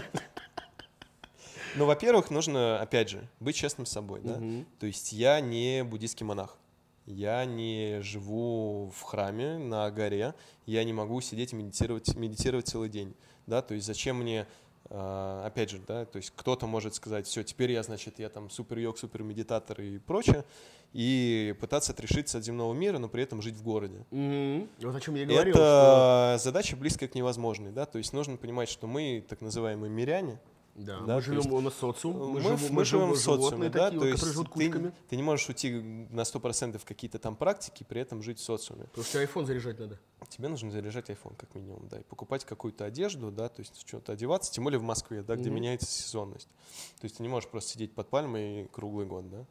Ну, во-первых, нужно, опять же, быть честным с собой, да. Мгм. То есть я не буддийский монах. Я не живу в храме на горе. Я не могу сидеть и медитировать, медитировать целый день. Да? То есть зачем мне, э, опять же, да, то есть кто-то может сказать, все, теперь я, значит, я там супер-йог, супер-медитатор и прочее, и пытаться отрешиться от земного мира, но при этом жить в городе. Мгм. Вот о чем я и говорил. что- Это задача близкая к невозможной, да, то есть нужно понимать, что мы так называемые миряне. Да, Да, мы то живем есть у нас социум, Мы, мы, в- живем, мы живем в животные социуме, да, такие, то вот, есть которые живут ты, кучками. ты не можешь уйти на сто процентов в какие-то там практики, при этом жить в социуме. Потому что iPhone заряжать надо. Тебе нужно заряжать iPhone как минимум, да, и покупать какую-то одежду, да, то есть что-то одеваться, тем более в Москве, да, где Мгм. меняется сезонность. То есть ты не можешь просто сидеть под пальмой круглый год, да.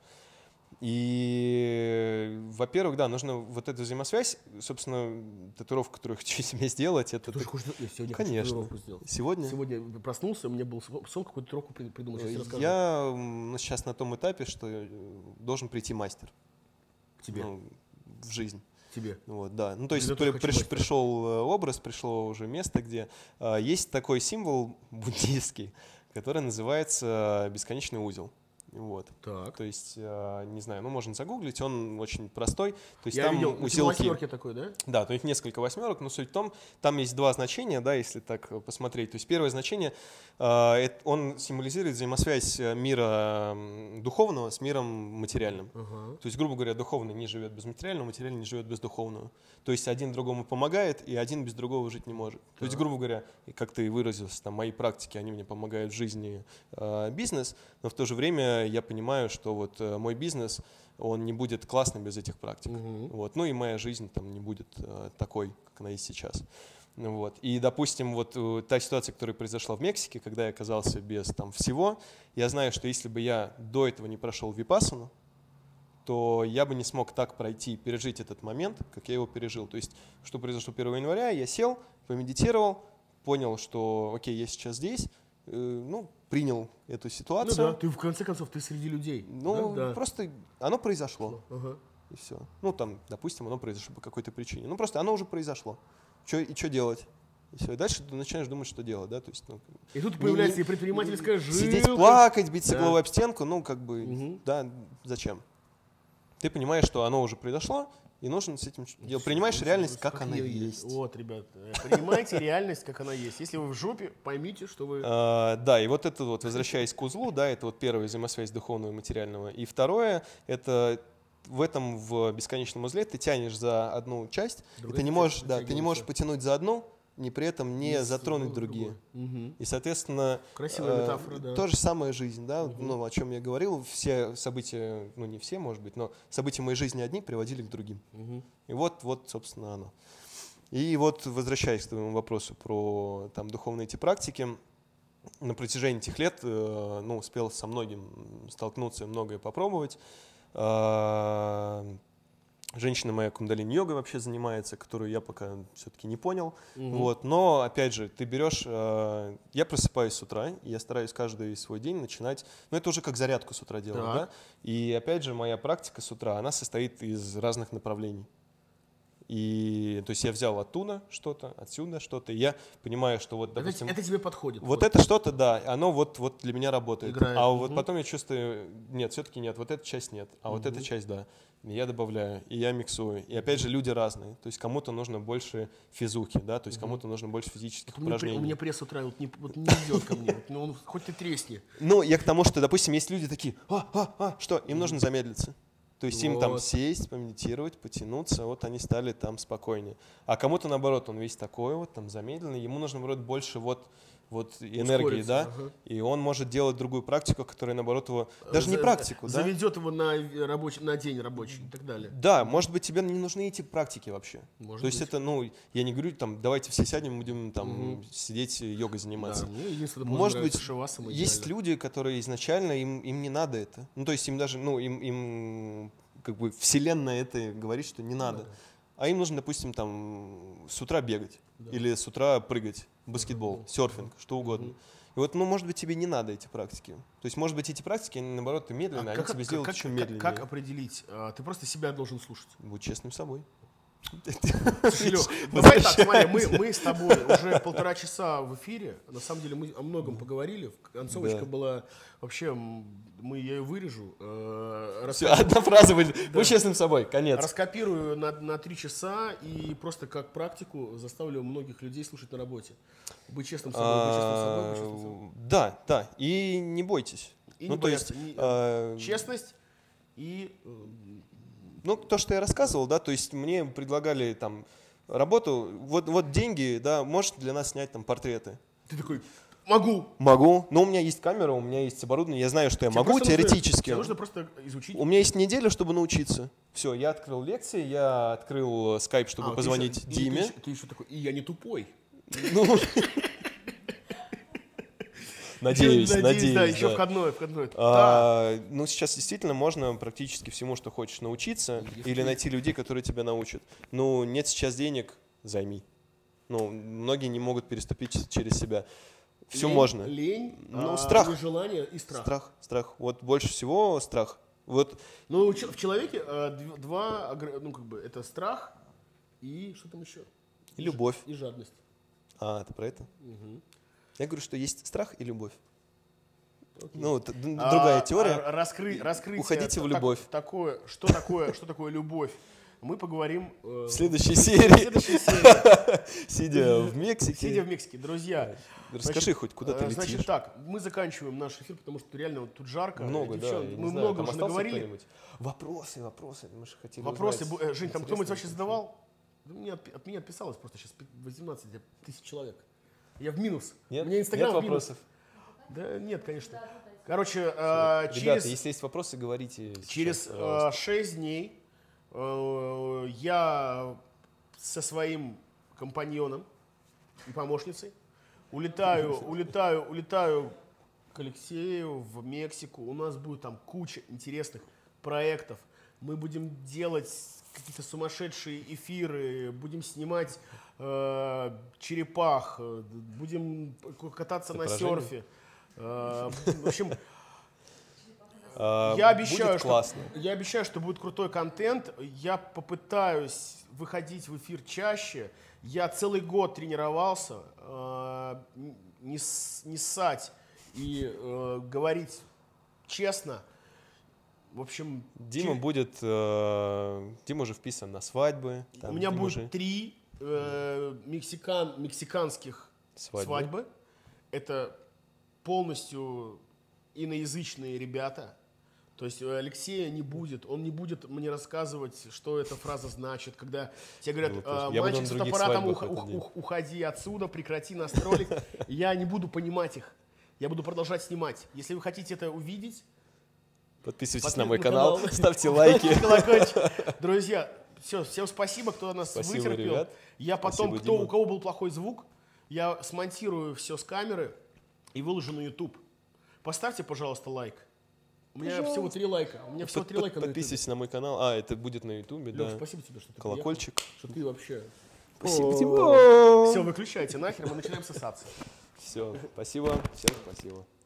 И, во-первых, да, нужно вот эту взаимосвязь, собственно, татуировку, которую я хочу себе сделать, это Ты тоже так- хочешь... Я сегодня Конечно. хочу татуировку сделать. сегодня. Сегодня проснулся, у меня был сон, какую-то татуировку при- придумал. Сейчас я расскажу. Я м, сейчас на том этапе, что э, должен прийти мастер К тебе. ну, в жизнь. тебе. Вот, да. Ну, то есть Я при- тоже хочу приш- мастера. пришел э, образ, пришло уже место, где э, есть такой символ буддийский, который называется бесконечный узел. Вот. Так. То есть, э, не знаю, ну, можно загуглить, он очень простой. То есть Я там видел, у тебя узелки. восьмерки такой, да? Да, то есть несколько восьмерок, но суть в том, там есть два значения, да, если так посмотреть. То есть первое значение, э, это- он символизирует взаимосвязь мира м, духовного с миром материальным. Ага. То есть, грубо говоря, духовный не живет без материального, материальный не живет без духовного. То есть один другому помогает, и один без другого жить не может. То есть, Так. грубо говоря, и как ты и выразился, там, мои практики, они мне помогают в жизни, э, бизнес, но в то же время я понимаю, что вот э, мой бизнес, он не будет классным без этих практик. Мгм. Вот. Ну и моя жизнь там не будет э, такой, как она есть сейчас. Ну вот. И, допустим, вот э, та ситуация, которая произошла в Мексике, когда я оказался без там всего, я знаю, что если бы я до этого не прошел випассану, то я бы не смог так пройти и пережить этот момент, как я его пережил. То есть, что произошло первого января, я сел, помедитировал, понял, что окей, я сейчас здесь, э, ну, принял эту Ну ситуацию. да, ты в конце концов, ты среди людей. Ну, да? Да. просто оно произошло. Ага. И все. Ну, там, допустим, оно произошло по какой-то причине. Ну, просто оно уже произошло. Чё, и что делать? И все. И дальше ты начинаешь думать, что делать, да? То есть, ну, И тут не- появляется не- и предпринимательская жилка. сидеть, плакать, биться Да. головой об стенку, ну, как бы, Мгм. да, зачем? Ты понимаешь, что оно уже произошло, и нужно с этим делать. Принимаешь Вот, реальность, вот, как она её есть. Вот, ребят, э, принимайте реальность, как она есть. Если вы в жопе, поймите, что вы... А, да, и вот это вот, возвращаясь к узлу, да, это вот первая взаимосвязь духовного и материального. И второе, это в этом, в бесконечном узле ты тянешь за одну часть, и Другая ты не часть можешь, да, ты не затягивается. можешь потянуть за одну, не при этом не Есть затронуть другое, другие. другое. Мгм. И, соответственно, Красивая э, метафора, да. то же самое жизнь, да, Мгм. ну, о чем я говорил, все события, ну, не все, может быть, но события моей жизни одни приводили к другим. Мгм. И вот, вот, собственно, оно. И вот, возвращаясь к твоему вопросу про там, духовные эти практики, на протяжении этих лет э, ну, успел со многим столкнуться, многое попробовать. А, Женщина моя кундалини-йогой вообще занимается, которую я пока все-таки не понял. Мгм. Вот. Но, опять же, ты берешь... э, я просыпаюсь с утра, и я стараюсь каждый свой день начинать... Ну, это уже как зарядку с утра делаю, Так. да? И, опять же, моя практика с утра, она состоит из разных направлений. И, то есть я взял оттуда что-то, отсюда что-то, и я понимаю, что вот, Это, допустим... это тебе подходит. Вот это что-то, да, оно вот, вот для меня работает. Играет, А вот мгм. потом я чувствую, нет, все-таки нет, вот эта часть нет, а вот эта Мгм. часть да. И я добавляю, и я миксую. И опять же, люди разные. То есть кому-то нужно больше физухи, да, то есть Мгм. кому-то нужно больше физических У меня, при- упражнений. у меня пресс с утра вот не, вот не идет ко мне. Вот, ну, он хоть ты тресни. Ну, я к тому, что, допустим, есть люди такие, а, а, а, что, им нужно замедлиться. То есть им там Вот. сесть, помедитировать, потянуться, вот они стали там спокойнее. А кому-то наоборот, он весь такой вот, там замедленный, ему нужно, наоборот, больше вот, вот энергии, Ускориться, да, ага. и он может делать другую практику, которая, наоборот, его, даже не За- практику, да, Заведет его на, рабочий, на день рабочий и так далее. да, может быть, тебе не нужны эти практики вообще. Может То есть быть. это, ну, я не говорю, там, давайте все сядем, будем там Мгм. сидеть, йогой заниматься. Да, мне единственное, Может быть, шивасам есть идеально. люди, которые изначально, им, им не надо это. Ну, то есть им даже, ну, им, им как бы вселенная это говорит, что не надо. Да. А им нужно, допустим, там с утра бегать Да. или с утра прыгать, баскетбол, Мгм. серфинг, что угодно. Мгм. И вот, ну, может быть, тебе не надо эти практики. То есть, может быть, эти практики, они, наоборот, ты А медленно, они как, тебе как- сделают как- еще как- медленнее. как определить? А, Ты просто себя должен слушать. Будь честным с собой. Слушай, Лёх, давай так, смотри, мы, мы с тобой уже полтора часа в эфире. На самом деле мы о многом поговорили. Концовочка Да. была вообще, м, мы я ее вырежу. э, Все, раска- одна фраза будет. Будь честным с собой, конец. Раскопирую на, на три часа и просто как практику заставлю многих людей слушать на работе. Быть честным с собой, быть честным с собой, быть честным с собой. А, Да, да, и не бойтесь. И Ну, не то бояться. есть, Не- а, Честность и э, Ну, то, что я рассказывал, да, то есть мне предлагали там работу, вот, вот деньги, да, можешь для нас снять там портреты? ты такой, могу. Могу, но у меня есть камера, у меня есть оборудование, я знаю, что я Тебе могу просто нужно- теоретически. тебе нужно просто изучить. У меня есть неделя, чтобы научиться. Все, я открыл лекции, я открыл скайп, чтобы А, ты позвонить ещё- и Диме. Ты, еще- ты еще такой, и я не тупой. Ну, надеюсь, надеюсь, да, еще да. входной, входной. Да. А, ну, сейчас действительно можно практически всему, что хочешь, научиться Если или найти людей, которые тебя научат. Ну, нет сейчас денег, займи. Ну, многие не могут переступить через себя. Все Лень- можно. Лень, Ну, а, страх. нежелание и страх. Страх, страх. Вот больше всего страх. Вот, Ну, у че- в человеке э, дв- два, агр- ну, как бы, это страх И что там еще? И любовь. И жадность. А, ты про это? Угу. Я говорю, что есть страх и любовь. Окей. Ну, т- д- другая А, теория. а, раскры, раскрытие. Уходите в так- любовь. Такое, что такое, что такое любовь? Мы поговорим э, В следующей в серии, следующей серии. сидя в Мексике. Сидя в Мексике, друзья. Расскажи значит, хоть, куда э, ты летишь. Значит так, мы заканчиваем наш эфир, потому что реально вот тут жарко. Много, да. Девчонки, я не мы знаю, много там уже остался наговорили. кто-нибудь? Вопросы, вопросы. Мы же хотели Вопросы, узнать. бу- э, Жень, там кто-нибудь Интересно, вообще задавал? Да мне от, от меня отписалось просто сейчас восемнадцать тысяч человек. Я в минус. Нет? У меня Инстаграм Нет в минус. вопросов? Да нет, конечно. Короче, э, Ребята, через, если есть вопросы, говорите. сейчас, через пожалуйста. шесть дней э, я со своим компаньоном и помощницей улетаю, улетаю, улетаю к Алексею в Мексику. У нас будет там куча интересных проектов. Мы будем делать какие-то сумасшедшие эфиры, будем снимать э, черепах, э, будем кататься на Изображение? серфе. Э, в общем, А, я обещаю, будет что, классно. я обещаю, что будет крутой контент. Я попытаюсь выходить в эфир чаще. Я целый год тренировался, э, не, с- не ссать и э, говорить честно. В общем, Дима че- будет, э, Дима уже вписан на свадьбы. у там меня Дима будет уже три э, мексикан, мексиканских свадьбы. свадьбы. Это полностью иноязычные ребята. То есть э, Алексея не будет, он не будет мне рассказывать, что эта фраза значит, когда тебе говорят, Было тоже. «Э, Я буду мальчик на с других фотоаппаратом, свадьбах ух- в этот ух- день. ух- уходи отсюда, прекрати нас троллить. Я не буду понимать их, я буду продолжать снимать. Если вы хотите это увидеть, Подписывайтесь на подпис- мой на канал, канал. ставьте лайки. колокольчик. Друзья, все, всем спасибо, кто нас Спасибо, вытерпел. ребят. Я потом, Спасибо, кто, Дима. у кого был плохой звук, я смонтирую все с камеры и выложу на YouTube. Поставьте, пожалуйста, лайк. У меня всего три лайка. У меня всего Под- три под- лайка на YouTube. Подписывайтесь на мой канал. А, это будет на ютубе, Лёш, да. спасибо тебе, что ты Колокольчик. приехал, что ты вообще... Спасибо, О, Дима. Все, выключайте нахер, мы начинаем сосаться. Все, спасибо. Всем спасибо.